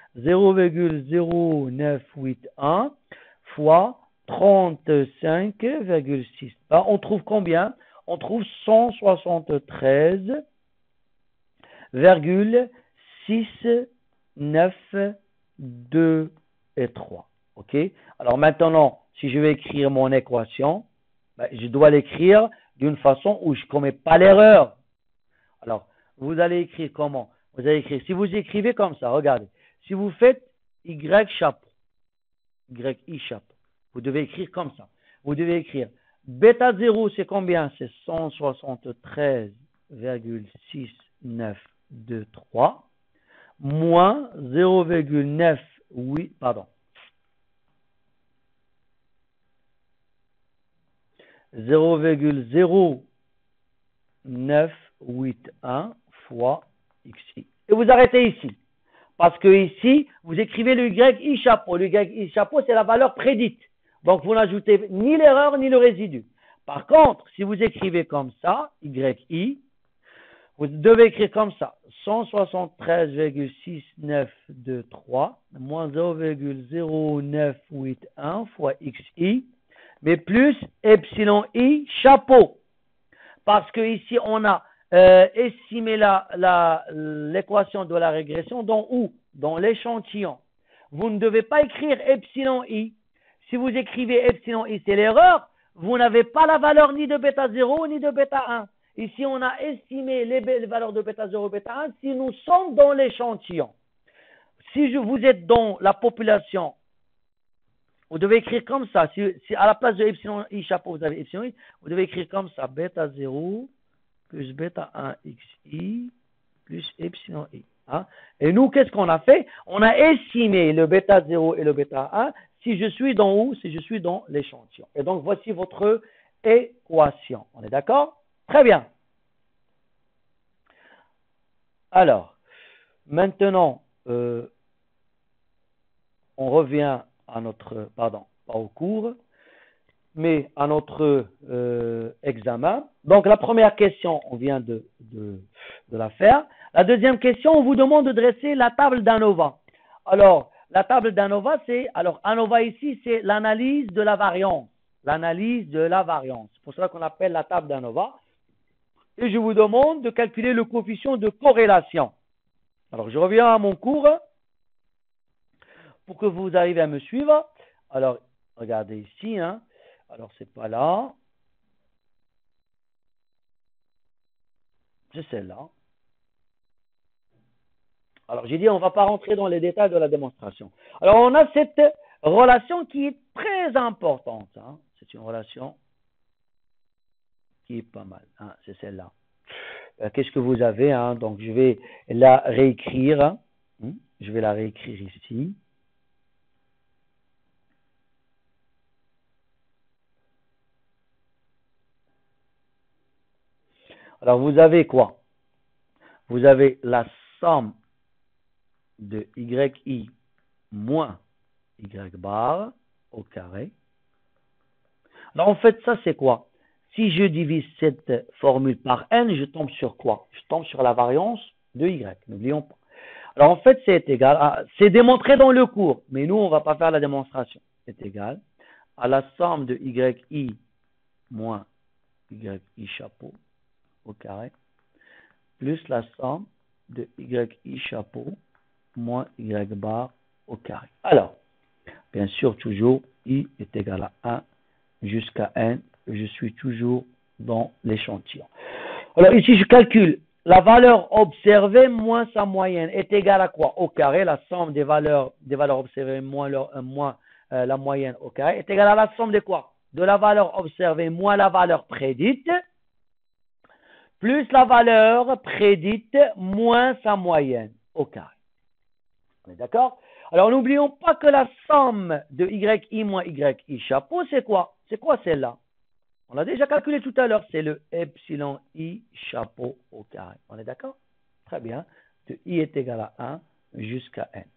0,0981 fois 35,6. Ben, on trouve combien? On trouve 173,692 et 3. OK? Alors maintenant, si je vais écrire mon équation, ben, je dois l'écrire d'une façon où je ne commets pas l'erreur. Alors, vous allez écrire comment? Vous allez écrire, si vous écrivez comme ça, regardez, si vous faites y chapeau, y chapeau, vous devez écrire comme ça. Vous devez écrire bêta 0, c'est combien? C'est 173,693 moins 0,98, pardon. 0,0981 fois xi. Et vous arrêtez ici. Parce que ici, vous écrivez le y chapeau. Le y chapeau, c'est la valeur prédite. Donc, vous n'ajoutez ni l'erreur ni le résidu. Par contre, si vous écrivez comme ça, yi, vous devez écrire comme ça. 173,6923 moins 0,0981 fois xi, mais plus epsilon i chapeau. Parce que ici, on a estimé l'équation de la régression dans où? Dans l'échantillon. Vous ne devez pas écrire epsilon i. Si vous écrivez epsilon i, c'est l'erreur. Vous n'avez pas la valeur ni de bêta 0 ni de bêta 1. Ici, on a estimé les valeurs de bêta 0 et bêta 1 si nous sommes dans l'échantillon. Si vous êtes dans la population, vous devez écrire comme ça. Si à la place de epsilon i chapeau, vous avez epsilon i, vous devez écrire comme ça. Bêta 0 plus bêta 1 xi plus epsilon i. Hein? Et nous, qu'est-ce qu'on a fait? On a estimé le bêta 0 et le bêta 1 si je suis dans où? Si je suis dans l'échantillon. Et donc, voici votre équation. On est d'accord? Très bien. Alors, maintenant, on revient à notre, pardon, pas au cours, mais à notre examen. Donc, la première question, on vient de la faire. La deuxième question, on vous demande de dresser la table d'ANOVA. Alors, la table d'ANOVA, alors ANOVA ici, c'est l'analyse de la variance. L'analyse de la variance. C'est pour cela qu'on appelle la table d'ANOVA. Et je vous demande de calculer le coefficient de corrélation. Alors, je reviens à mon cours pour que vous arriviez à me suivre. Alors, regardez ici, hein. Alors, c'est pas là. C'est celle-là. Alors, j'ai dit, on ne va pas rentrer dans les détails de la démonstration. Alors, on a cette relation qui est très importante. Hein. C'est une relation qui est pas mal. Hein. C'est celle-là. Qu'est-ce que vous avez? Hein? Donc, je vais la réécrire. Hein. Je vais la réécrire ici. Alors, vous avez quoi? Vous avez la somme de yi moins y bar au carré. Alors, en fait, ça, c'est quoi? Si je divise cette formule par n, je tombe sur quoi? Je tombe sur la variance de y. N'oublions pas. Alors, en fait, c'est égal, c'est démontré dans le cours, mais nous, on ne va pas faire la démonstration. C'est égal à la somme de yi moins yi chapeau au carré, plus la somme de yi chapeau moins y bar au carré. Alors, bien sûr, toujours, i est égal à 1 jusqu'à n. Je suis toujours dans l'échantillon. Alors, ici, je calcule la valeur observée moins sa moyenne est égale à quoi? Au carré, la somme des valeurs observées moins la moyenne au carré est égale à la somme de quoi? De la valeur observée moins la valeur prédite, plus la valeur prédite moins sa moyenne au carré. On est d'accord? Alors, n'oublions pas que la somme de yi moins yi chapeau, c'est quoi? C'est quoi celle-là? On l'a déjà calculé tout à l'heure, c'est le epsilon i chapeau au carré. On est d'accord? Très bien. De i est égal à 1 jusqu'à n.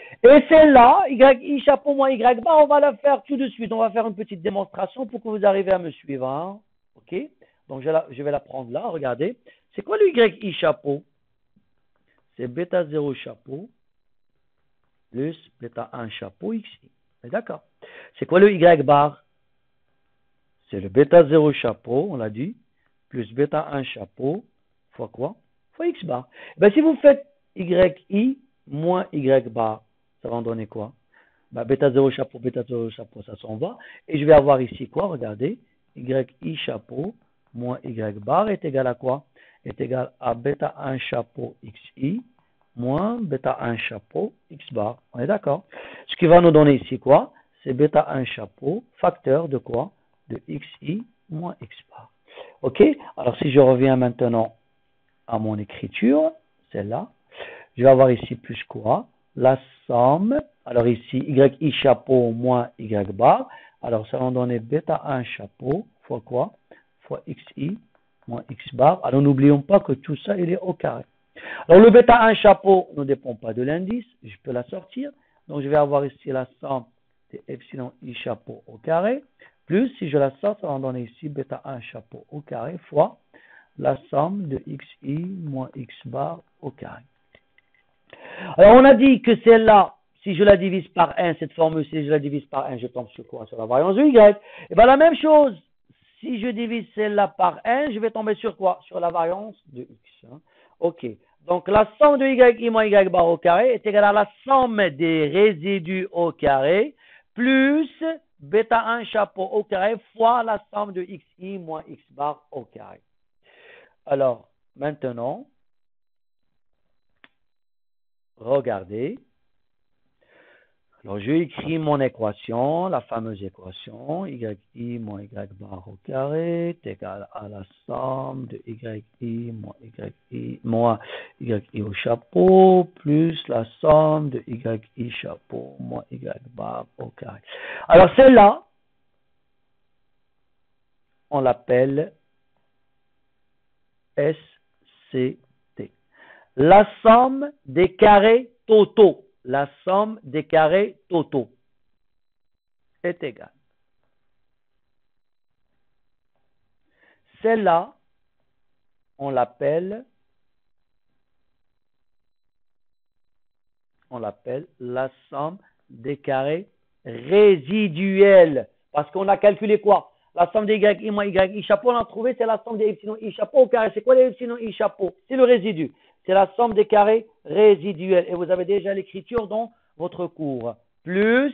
Et celle-là, yi chapeau moins y bar, on va la faire tout de suite. On va faire une petite démonstration pour que vous arriviez à me suivre. Hein. OK? Donc, je vais la prendre là. Regardez. C'est quoi le yi chapeau? C'est bêta 0 chapeau plus bêta 1 chapeau xi. D'accord. C'est quoi le y bar? C'est le bêta 0 chapeau, on l'a dit, plus bêta 1 chapeau, fois quoi? Fois x bar. Ben, si vous faites yi moins y bar, ça va en donner quoi? Ben, bêta 0 chapeau, ça s'en va. Et je vais avoir ici quoi? Regardez, yi chapeau moins y bar est égal à quoi? Est égal à bêta 1 chapeau xi moins bêta 1 chapeau x bar. On est d'accord? Ce qui va nous donner ici quoi? C'est bêta 1 chapeau, facteur de quoi? De xi moins x bar. Ok? Alors si je reviens maintenant à mon écriture, celle-là, je vais avoir ici plus quoi? La somme, alors ici yi chapeau moins y bar, alors ça va donner bêta 1 chapeau fois quoi? Fois xi moins x bar. Alors n'oublions pas que tout ça, il est au carré. Alors le bêta 1 chapeau ne dépend pas de l'indice, je peux la sortir. Donc je vais avoir ici la somme de epsilon i chapeau au carré, plus si je la sors, ça va donner ici bêta 1 chapeau au carré fois la somme de xi moins x bar au carré. Alors on a dit que celle-là, si je la divise par 1, cette formule, si je la divise par 1, je tombe sur quoi? Sur la variance de y. Et bien la même chose, si je divise celle-là par 1, je vais tomber sur quoi? Sur la variance de x. Hein. Ok. Donc, la somme de yi moins y bar au carré est égale à la somme des résidus au carré plus bêta 1 chapeau au carré fois la somme de xi moins x bar au carré. Alors, maintenant, regardez. Alors, je écris mon équation, la fameuse équation, yi moins y bar au carré est égal à la somme de yi moins yi au chapeau plus la somme de yi chapeau moins y bar au carré. Alors, celle-là, on l'appelle SCT. La somme des carrés totaux. La somme des carrés totaux est égale. Celle-là, on l'appelle la somme des carrés résiduels. Parce qu'on a calculé quoi? La somme des yi moins yi chapeau, on a trouvé, c'est la somme des epsilon i chapeau au carré. C'est quoi les epsilon i chapeau? C'est le résidu. C'est la somme des carrés résiduels. Et vous avez déjà l'écriture dans votre cours. Plus,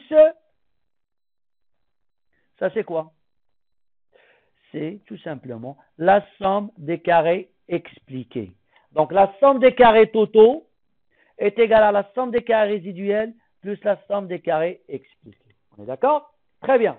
ça c'est quoi? C'est tout simplement la somme des carrés expliqués. Donc la somme des carrés totaux est égale à la somme des carrés résiduels plus la somme des carrés expliqués. On est d'accord? Très bien.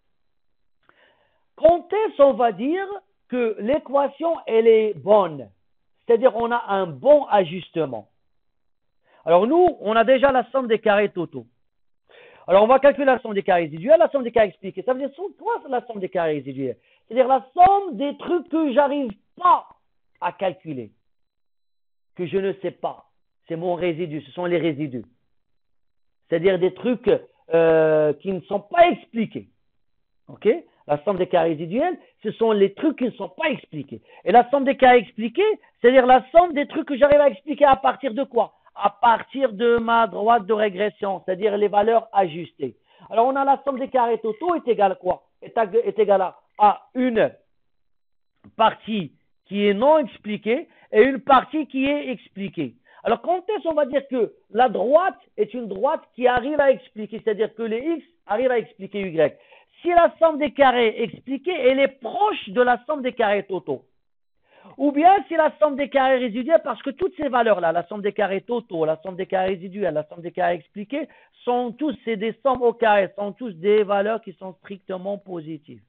Quand est-ce on va dire que l'équation elle est bonne? C'est-à-dire on a un bon ajustement. Alors nous, on a déjà la somme des carrés totaux. Alors on va calculer la somme des carrés résiduels, la somme des carrés expliqués. Ça veut dire quoi la somme des carrés résiduels? C'est-à-dire la somme des trucs que j'arrive pas à calculer, que je ne sais pas. C'est mon résidu, ce sont les résidus. C'est-à-dire des trucs qui ne sont pas expliqués. Ok? La somme des carrés résiduels, ce sont les trucs qui ne sont pas expliqués. Et la somme des carrés expliqués, c'est-à-dire la somme des trucs que j'arrive à expliquer à partir de quoi? À partir de ma droite de régression, c'est-à-dire les valeurs ajustées. Alors, on a la somme des carrés totaux est égale à quoi? Est égale à une partie qui est non expliquée et une partie qui est expliquée. Alors, quand est-ce qu'on va dire que la droite est une droite qui arrive à expliquer, c'est-à-dire que les x arrivent à expliquer y? Si la somme des carrés expliquée, elle est proche de la somme des carrés totaux. Ou bien si la somme des carrés résiduels, parce que toutes ces valeurs-là, la somme des carrés totaux, la somme des carrés résiduels, la somme des carrés expliqués, sont tous, c'est des sommes au carré, sont tous des valeurs qui sont strictement positives.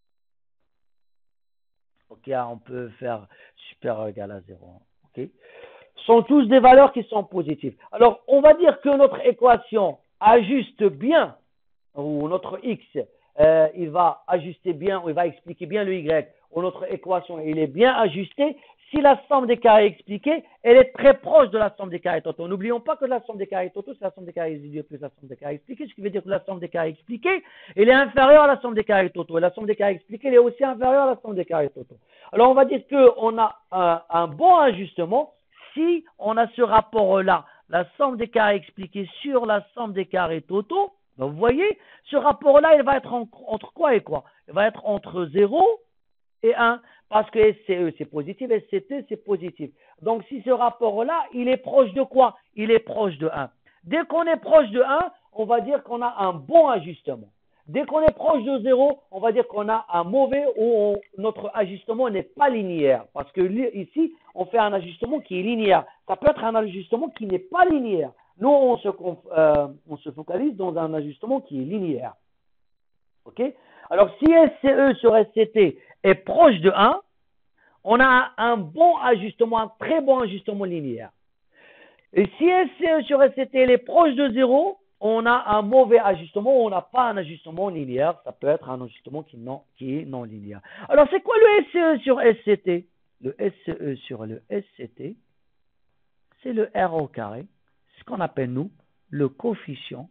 Ok, on peut faire supérieur ou égal à 0. Ok, sont tous des valeurs qui sont positives. Alors, on va dire que notre équation ajuste bien, ou notre x, il va ajuster bien, ou il va expliquer bien le y, ou notre équation, il est bien ajusté, si la somme des carrés expliquée, elle est très proche de la somme des carrés totaux. N'oublions pas que la somme des carrés totaux, c'est la somme des carrés résiduels plus la somme des carrés expliqués, ce qui veut dire que la somme des carrés expliqués, elle est inférieure à la somme des carrés totaux. Et la somme des carrés expliqués, elle est aussi inférieure à la somme des carrés totaux. Alors, on va dire qu'on a un bon ajustement si on a ce rapport-là, la somme des carrés expliqués sur la somme des carrés totaux. Donc, vous voyez, ce rapport-là, il va être entre quoi et quoi? Il va être entre 0 et 1, parce que SCE c'est positif, SCT c'est positif. Donc si ce rapport-là, il est proche de quoi? Il est proche de 1. Dès qu'on est proche de 1, on va dire qu'on a un bon ajustement. Dès qu'on est proche de 0, on va dire qu'on a un mauvais ou notre ajustement n'est pas linéaire. Parce que ici, on fait un ajustement qui est linéaire. Ça peut être un ajustement qui n'est pas linéaire. Nous, on se focalise dans un ajustement qui est linéaire. Ok? Alors, si SCE sur SCT est proche de 1, on a un bon ajustement, un très bon ajustement linéaire. Et si SCE sur SCT est proche de 0, on a un mauvais ajustement, on n'a pas un ajustement linéaire, ça peut être un ajustement qui est non linéaire. Alors, c'est quoi le SCE sur SCT? Le SCE sur le SCT, c'est le R au carré, ce qu'on appelle, nous, le coefficient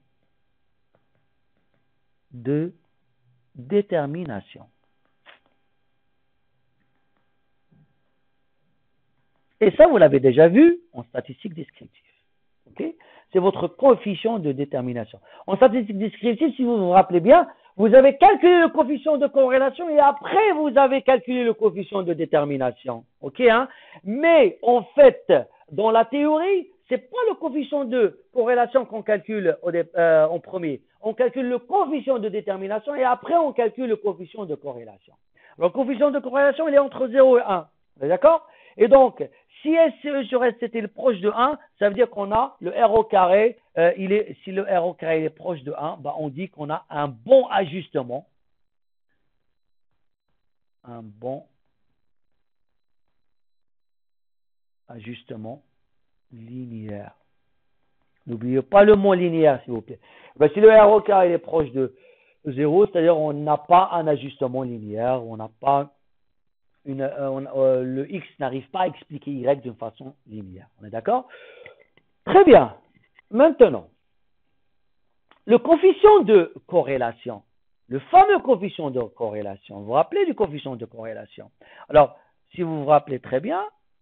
de détermination. Et ça, vous l'avez déjà vu en statistique descriptive. Okay? C'est votre coefficient de détermination. En statistique descriptive, si vous vous rappelez bien, vous avez calculé le coefficient de corrélation et après, vous avez calculé le coefficient de détermination. Okay, hein? Mais en fait, dans la théorie, c'est pas le coefficient de corrélation qu'on calcule en premier. On calcule le coefficient de détermination et après, on calcule le coefficient de corrélation. Alors, le coefficient de corrélation, il est entre 0 et 1. D'accord? Et donc, si SCE sur SCT est proche de 1, ça veut dire qu'on a le R au carré, si le R au carré est proche de 1, bah on dit qu'on a un bon ajustement. Un bon ajustement linéaire. N'oubliez pas le mot linéaire, s'il vous plaît. Ben, si le R au carré est proche de 0, c'est-à-dire on n'a pas un ajustement linéaire, on n'a pas le X n'arrive pas à expliquer Y d'une façon linéaire. On est d'accord? Très bien. Maintenant, le coefficient de corrélation, le fameux coefficient de corrélation, vous vous rappelez du coefficient de corrélation? Alors, si vous vous rappelez très bien,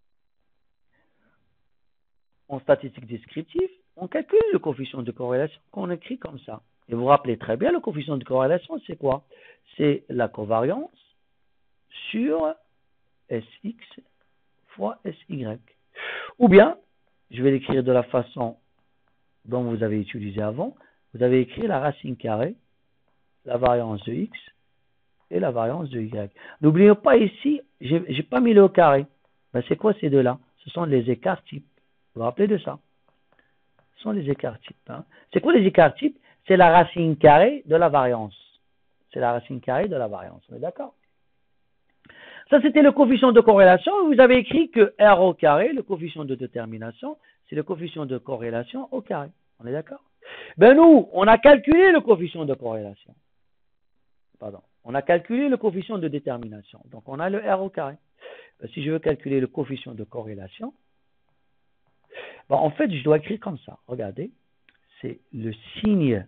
en statistique descriptive, on calcule le coefficient de corrélation qu'on écrit comme ça. Et vous vous rappelez très bien, le coefficient de corrélation, c'est quoi? C'est la covariance sur Sx fois Sy. Ou bien, je vais l'écrire de la façon dont vous avez utilisé avant, vous avez écrit la racine carrée, la variance de x et la variance de y. N'oubliez pas ici, je n'ai pas mis le au carré. Ben, c'est quoi ces deux-là? Ce sont les écarts types. Vous vous rappelez de ça? Ce sont les écarts types. Hein. C'est quoi les écarts types? C'est la racine carrée de la variance. C'est la racine carrée de la variance. On est d'accord? Ça, c'était le coefficient de corrélation. Vous avez écrit que R au carré, le coefficient de détermination, c'est le coefficient de corrélation au carré. On est d'accord? Ben nous, on a calculé le coefficient de corrélation. Pardon. On a calculé le coefficient de détermination. Donc, on a le R au carré. Ben, si je veux calculer le coefficient de corrélation, ben, en fait, je dois écrire comme ça. Regardez. C'est le signe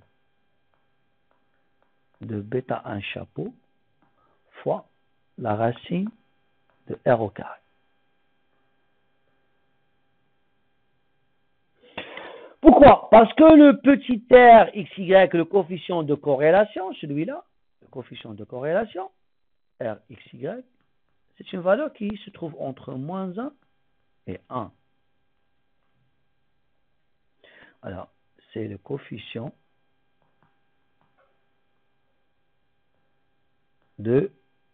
de bêta 1 chapeau fois la racine de R au carré. Pourquoi? Parce que le petit r xy, le coefficient de corrélation, celui-là, le coefficient de corrélation, rxy, c'est une valeur qui se trouve entre moins 1 et 1. Alors, c'est le coefficient de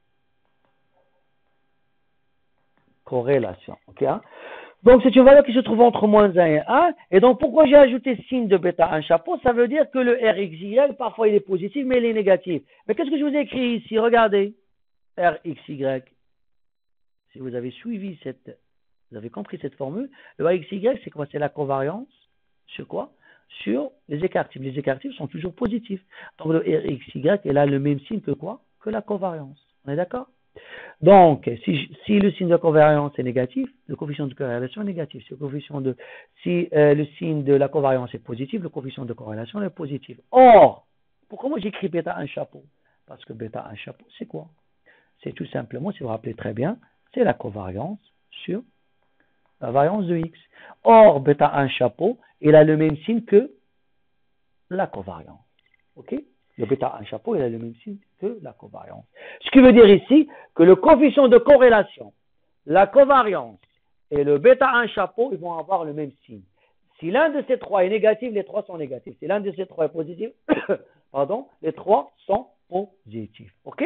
corrélation. Okay, hein? Donc, c'est une valeur qui se trouve entre moins 1 et 1. Et donc, pourquoi j'ai ajouté signe de bêta 1 chapeau? Ça veut dire que le RXY, parfois, il est positif, mais il est négatif. Mais qu'est-ce que je vous ai écrit ici? Regardez. RXY. Si vous avez suivi vous avez compris cette formule, le AXY, c'est quoi? C'est la covariance sur quoi? sur les écartifs. Les écartifs sont toujours positifs. Donc le RXY, elle a le même signe que quoi? Que la covariance. On est d'accord? Donc, si le signe de covariance est négatif, le coefficient de corrélation est négatif. Si le signe de la covariance est positif, le coefficient de corrélation est positif. Or, pourquoi moi j'écris bêta 1 chapeau? Parce que bêta 1 chapeau, c'est quoi? C'est tout simplement, si vous vous rappelez très bien, c'est la covariance sur la variance de X. Or, bêta 1 chapeau, il a le même signe que la covariance. OK? Le bêta 1 chapeau, il a le même signe que la covariance. Ce qui veut dire ici que le coefficient de corrélation, la covariance et le bêta 1 chapeau, ils vont avoir le même signe. Si l'un de ces trois est négatif, les trois sont négatifs. Si l'un de ces trois est positif, pardon, les trois sont positifs. OK?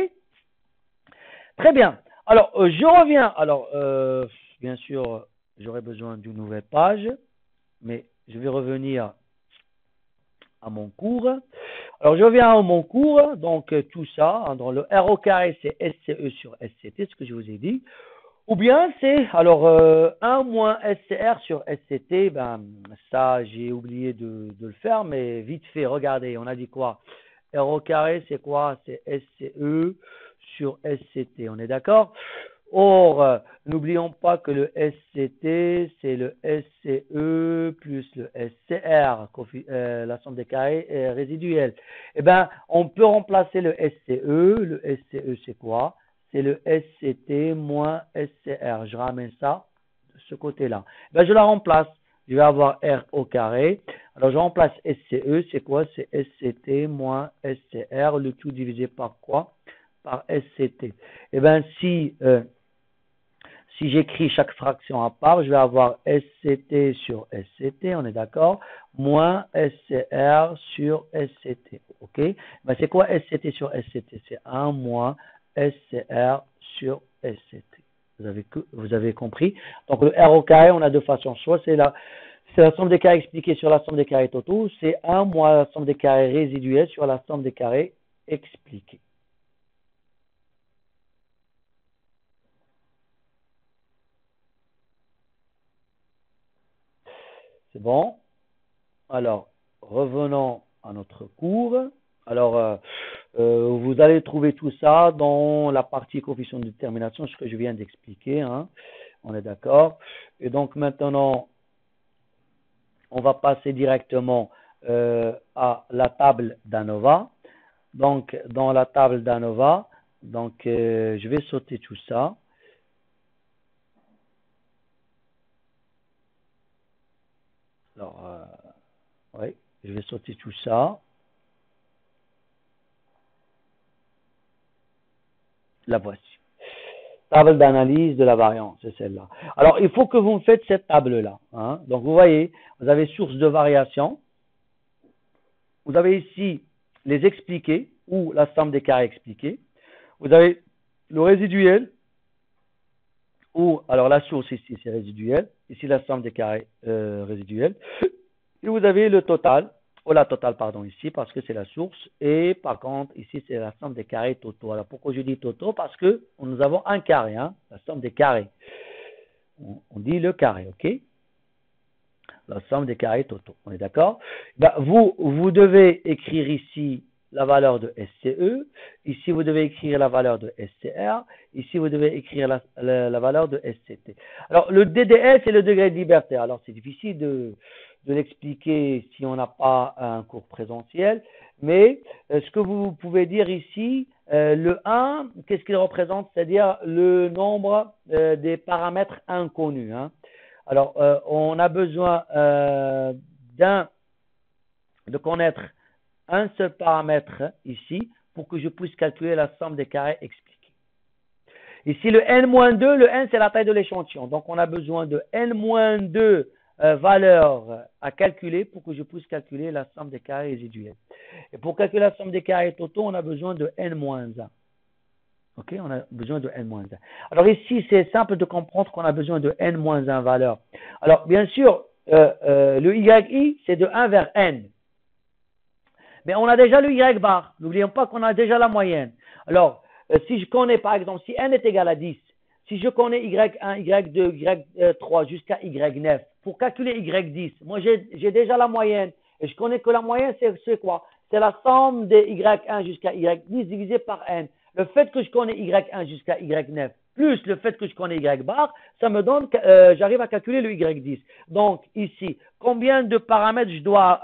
Très bien. Alors, je reviens. Alors, bien sûr, j'aurai besoin d'une nouvelle page, mais je vais revenir à mon cours. Alors, je reviens à mon cours. Donc, tout ça, dans le R au carré, c'est SCE sur SCT, ce que je vous ai dit. Ou bien, c'est, alors, 1 moins SCR sur SCT. Ben, ça, j'ai oublié de le faire, mais vite fait, regardez, on a dit quoi? R au carré, c'est quoi? C'est SCE sur SCT. On est d'accord? Or, n'oublions pas que le SCT, c'est le SCE plus le SCR, la somme des carrés résiduelle. Eh bien, on peut remplacer le SCE. Le SCE, c'est quoi? C'est le SCT moins SCR. Je ramène ça de ce côté-là. Ben, je la remplace. Je vais avoir R au carré. Alors, je remplace SCE. C'est quoi? C'est SCT moins SCR. Le tout divisé par quoi? Par SCT. Eh bien, si j'écris chaque fraction à part, je vais avoir SCT sur SCT, on est d'accord, moins SCR sur SCT. OK? Ben, c'est quoi SCT sur SCT? C'est 1 moins SCR sur SCT. Vous avez compris? Donc, le R au carré, on a deux façons. Soit c'est la somme des carrés expliquée sur la somme des carrés totaux, c'est 1 moins la somme des carrés résiduels sur la somme des carrés expliqués. C'est bon? Alors, revenons à notre cours. Alors, vous allez trouver tout ça dans la partie coefficient de détermination, ce que je viens d'expliquer. Hein. On est d'accord? Et donc, maintenant, on va passer directement à la table d'ANOVA. Donc, dans la table d'ANOVA, donc, je vais sauter tout ça. Alors, oui, je vais sauter tout ça. La voici. Table d'analyse de la variance, c'est celle-là. Alors, il faut que vous me faites cette table-là. Hein. Donc, vous voyez, vous avez source de variation. Vous avez ici les expliqués ou la somme des carrés expliqués. Vous avez le résiduel ou, alors la source ici, c'est résiduel. Ici, la somme des carrés résiduels. Et vous avez le total, ou la totale, pardon, ici, parce que c'est la source. Et par contre, ici, c'est la somme des carrés totaux. Alors, pourquoi je dis totaux? Parce que nous avons un carré, hein, la somme des carrés. On dit le carré, ok? La somme des carrés totaux. On est d'accord? Ben, vous devez écrire ici la valeur de SCE. Ici, vous devez écrire la valeur de SCR. Ici, vous devez écrire la valeur de SCT. Alors, le DDS, c'est le degré de liberté. Alors, c'est difficile de l'expliquer si on n'a pas un cours présentiel. Mais ce que vous pouvez dire ici, le 1, qu'est-ce qu'il représente? C'est-à-dire le nombre des paramètres inconnus. Hein. Alors, on a besoin de connaître un seul paramètre ici pour que je puisse calculer la somme des carrés expliqués. Ici, le n-2, le n, c'est la taille de l'échantillon. Donc, on a besoin de n-2 valeurs à calculer pour que je puisse calculer la somme des carrés résiduels. Et pour calculer la somme des carrés totaux, on a besoin de n-1. Ok, on a besoin de n-1. Alors ici, c'est simple de comprendre qu'on a besoin de n-1 valeur. Alors, bien sûr, le yi, c'est de 1 vers n. Mais on a déjà le y bar. N'oublions pas qu'on a déjà la moyenne. Alors, si je connais, par exemple, si n est égal à 10, si je connais y1, y2, y3 jusqu'à y9, pour calculer y10, moi j'ai déjà la moyenne. Et je connais que la moyenne, c'est quoi? C'est la somme de y1 jusqu'à y10 divisé par n. Le fait que je connais y1 jusqu'à y9, plus le fait que je connais y bar, ça me donne que j'arrive à calculer le y10. Donc, ici, combien de paramètres je dois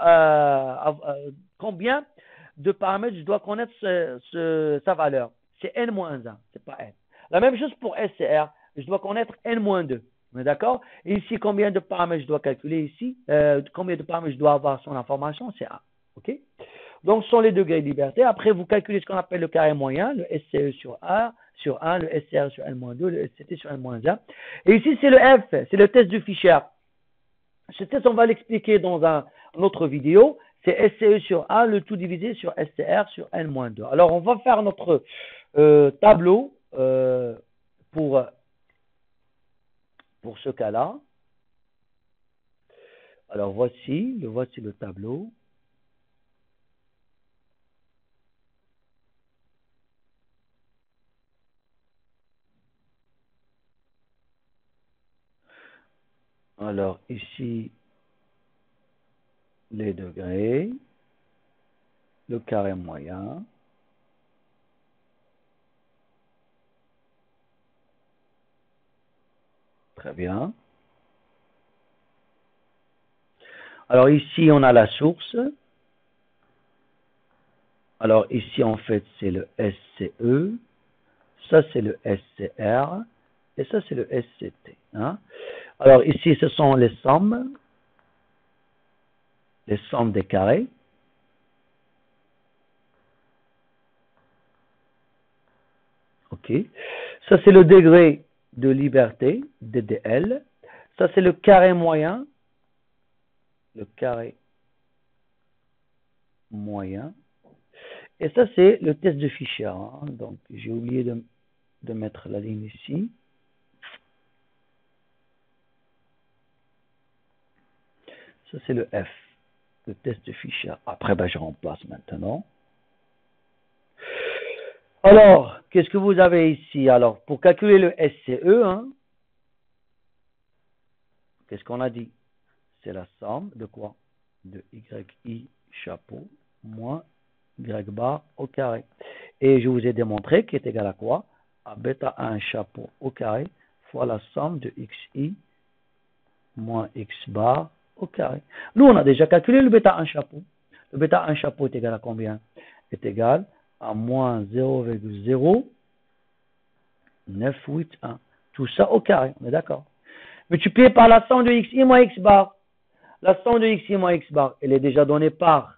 connaître sa valeur? C'est n-1, c'est pas n. La même chose pour SCR, je dois connaître n-2. On est d'accord? Et ici, combien de paramètres je dois calculer ici? Combien de paramètres je dois avoir sur l'information? C'est A. OK? Donc, ce sont les degrés de liberté. Après, vous calculez ce qu'on appelle le carré moyen, le SCE sur 1, le SCR sur N-2, le SCT sur N-1. Et ici, c'est le F, c'est le test de Fischer. Ce test, on va l'expliquer dans une autre vidéo. C'est SCE sur A, le tout divisé sur SCR sur N-2. Alors, on va faire notre tableau pour ce cas-là. Alors, voici le tableau. Alors, ici, les degrés, le carré moyen. Très bien. Alors, ici, on a la source. Alors, ici, en fait, c'est le SCE. Ça, c'est le SCR. Et ça, c'est le SCT. Hein? Alors, ici, ce sont les sommes des carrés. OK. Ça, c'est le degré de liberté, DDL. Ça, c'est le carré moyen. Le carré moyen. Et ça, c'est le test de Fischer. Hein? Donc, j'ai oublié de mettre la ligne ici. Ça, c'est le F, le test de Fischer. Après, je remplace maintenant. Alors, qu'est-ce que vous avez ici? Alors, pour calculer le SCE, hein, qu'est-ce qu'on a dit? C'est la somme de quoi? De YI chapeau moins Y bar au carré. Et je vous ai démontré qu'il est égal à quoi? À bêta 1 chapeau au carré fois la somme de XI moins X bar au carré. Nous, on a déjà calculé le bêta 1 chapeau. Le bêta 1 chapeau est égal à combien? Est égal à moins 0,0981. Tout ça au carré, on est d'accord. Multiplié par la somme de xi moins x bar. La somme de xi moins x bar, elle est déjà donnée par.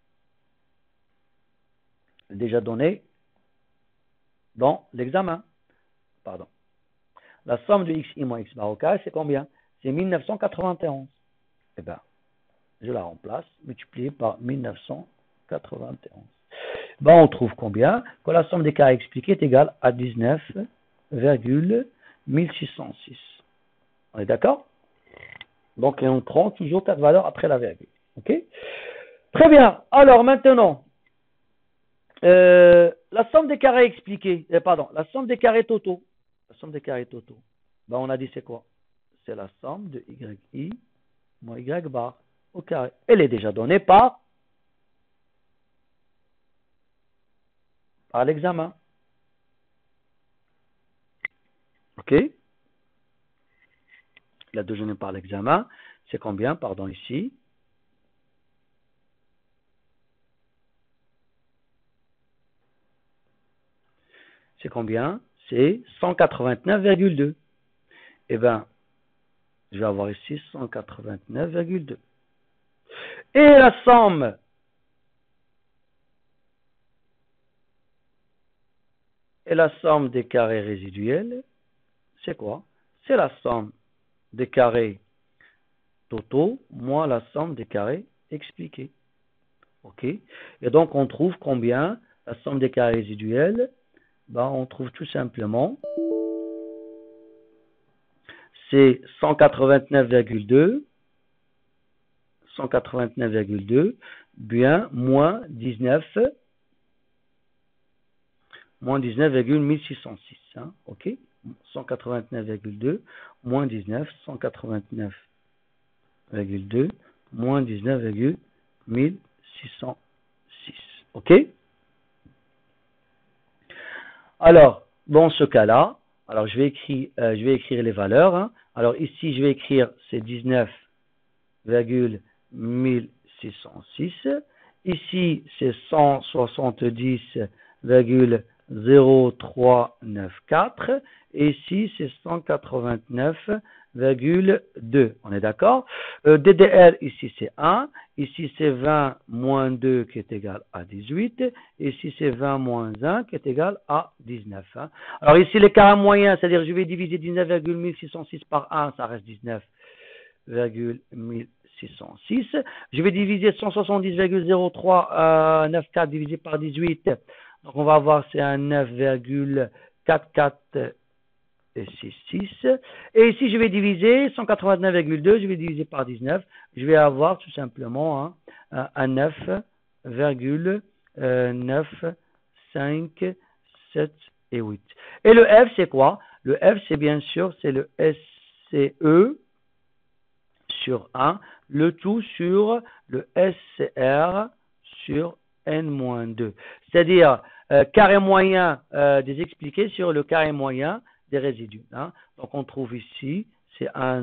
Elle est déjà donnée dans l'examen. Pardon. La somme de xi moins x bar au carré, c'est combien? C'est 1991. Eh bien, je la remplace, multiplié par 1991. Ben, on trouve combien? Que la somme des carrés expliqués est égale à 19,1606. On est d'accord? Donc, on prend toujours 4 valeurs après la virgule. OK? Très bien. Alors, maintenant, la somme des carrés expliqués, la somme des carrés totaux. La somme des carrés totaux. Ben, on a dit c'est quoi? C'est la somme de yi moins y bar au carré. Elle est déjà donnée par l'examen. OK? La donnée par l'examen, c'est combien? Pardon, ici. C'est combien? C'est 189,2. Eh bien, je vais avoir ici 189,2. Et la somme des carrés résiduels, c'est quoi? C'est la somme des carrés totaux moins la somme des carrés expliqués. OK? Et donc, on trouve combien? La somme des carrés résiduels, ben, on trouve tout simplement, c'est 189,2, bien, moins 19,1606. Hein, OK? 189,2, moins 19, 189,2, moins 19,1606. 1606. OK? Alors, dans ce cas-là, alors je vais écrire les valeurs. Hein. Alors ici, je vais écrire c'est 19,1606. Ici, c'est 170,0394. Et ici, c'est 189,2. On est d'accord? DDR, ici, c'est 1. Ici, c'est 20 moins 2 qui est égal à 18. Ici, c'est 20 moins 1 qui est égal à 19. Hein. Alors ici, les carrés moyens, c'est-à-dire je vais diviser 19,1606 par 1, ça reste 19,1606. Je vais diviser 170,0394 divisé par 18. Donc on va avoir c'est un 9,4466. Et ici je vais diviser 189,2, je vais diviser par 19. Je vais avoir tout simplement un 9,957 et 8. Et le F c'est quoi? Le F c'est bien sûr c'est le SCE sur 1, le tout sur le SCR sur N-2. C'est-à-dire carré moyen des expliqués sur le carré moyen des résidus. Hein. Donc on trouve ici, c'est un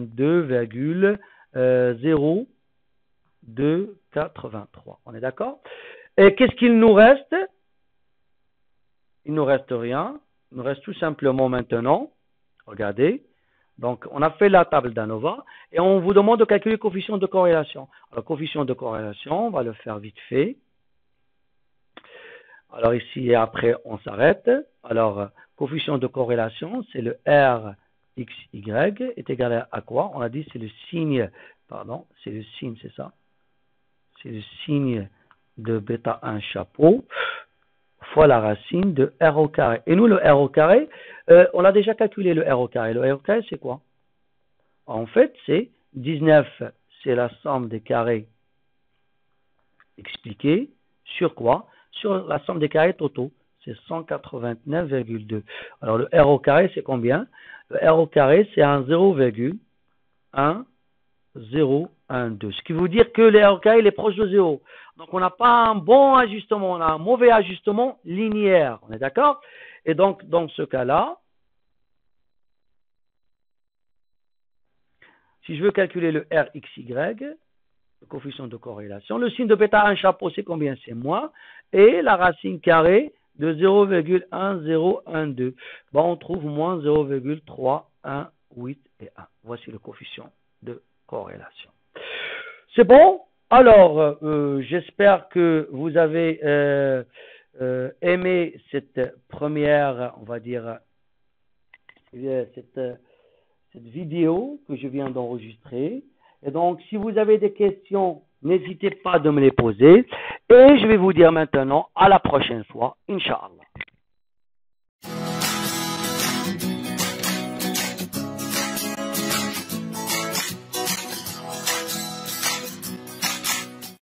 2,0283. On est d'accord? Et qu'est-ce qu'il nous reste? Il ne nous reste rien. Il nous reste tout simplement maintenant, regardez, donc on a fait la table d'ANOVA et on vous demande de calculer le coefficient de corrélation. Alors, le coefficient de corrélation, on va le faire vite fait. Alors ici et après, on s'arrête. Alors, coefficient de corrélation, c'est le RXY est égal à quoi? On a dit c'est le signe, c'est ça? C'est le signe de bêta 1 chapeau fois la racine de R au carré. Et nous, le R au carré, on a déjà calculé le R au carré. Le R au carré, c'est quoi? En fait, c'est 19, c'est la somme des carrés expliqués sur quoi? Sur la somme des carrés totaux. C'est 189,2. Alors, le R au carré, c'est combien? Le R au carré, c'est un 0,1012. Ce qui veut dire que le R au carré, il est proche de 0. Donc, on n'a pas un bon ajustement, on a un mauvais ajustement linéaire. On est d'accord? Et donc, dans ce cas-là, si je veux calculer le RXY, le coefficient de corrélation, le signe de bêta 1 chapeau, c'est combien? C'est moins. Et la racine carrée de 0,1012. Bon, on trouve moins 0,318 et 1. Voici le coefficient de corrélation. C'est bon? Alors, j'espère que vous avez aimé cette première, on va dire, cette vidéo que je viens d'enregistrer. Et donc, si vous avez des questions, n'hésitez pas de me les poser. Et je vais vous dire maintenant à la prochaine fois, Inch'Allah.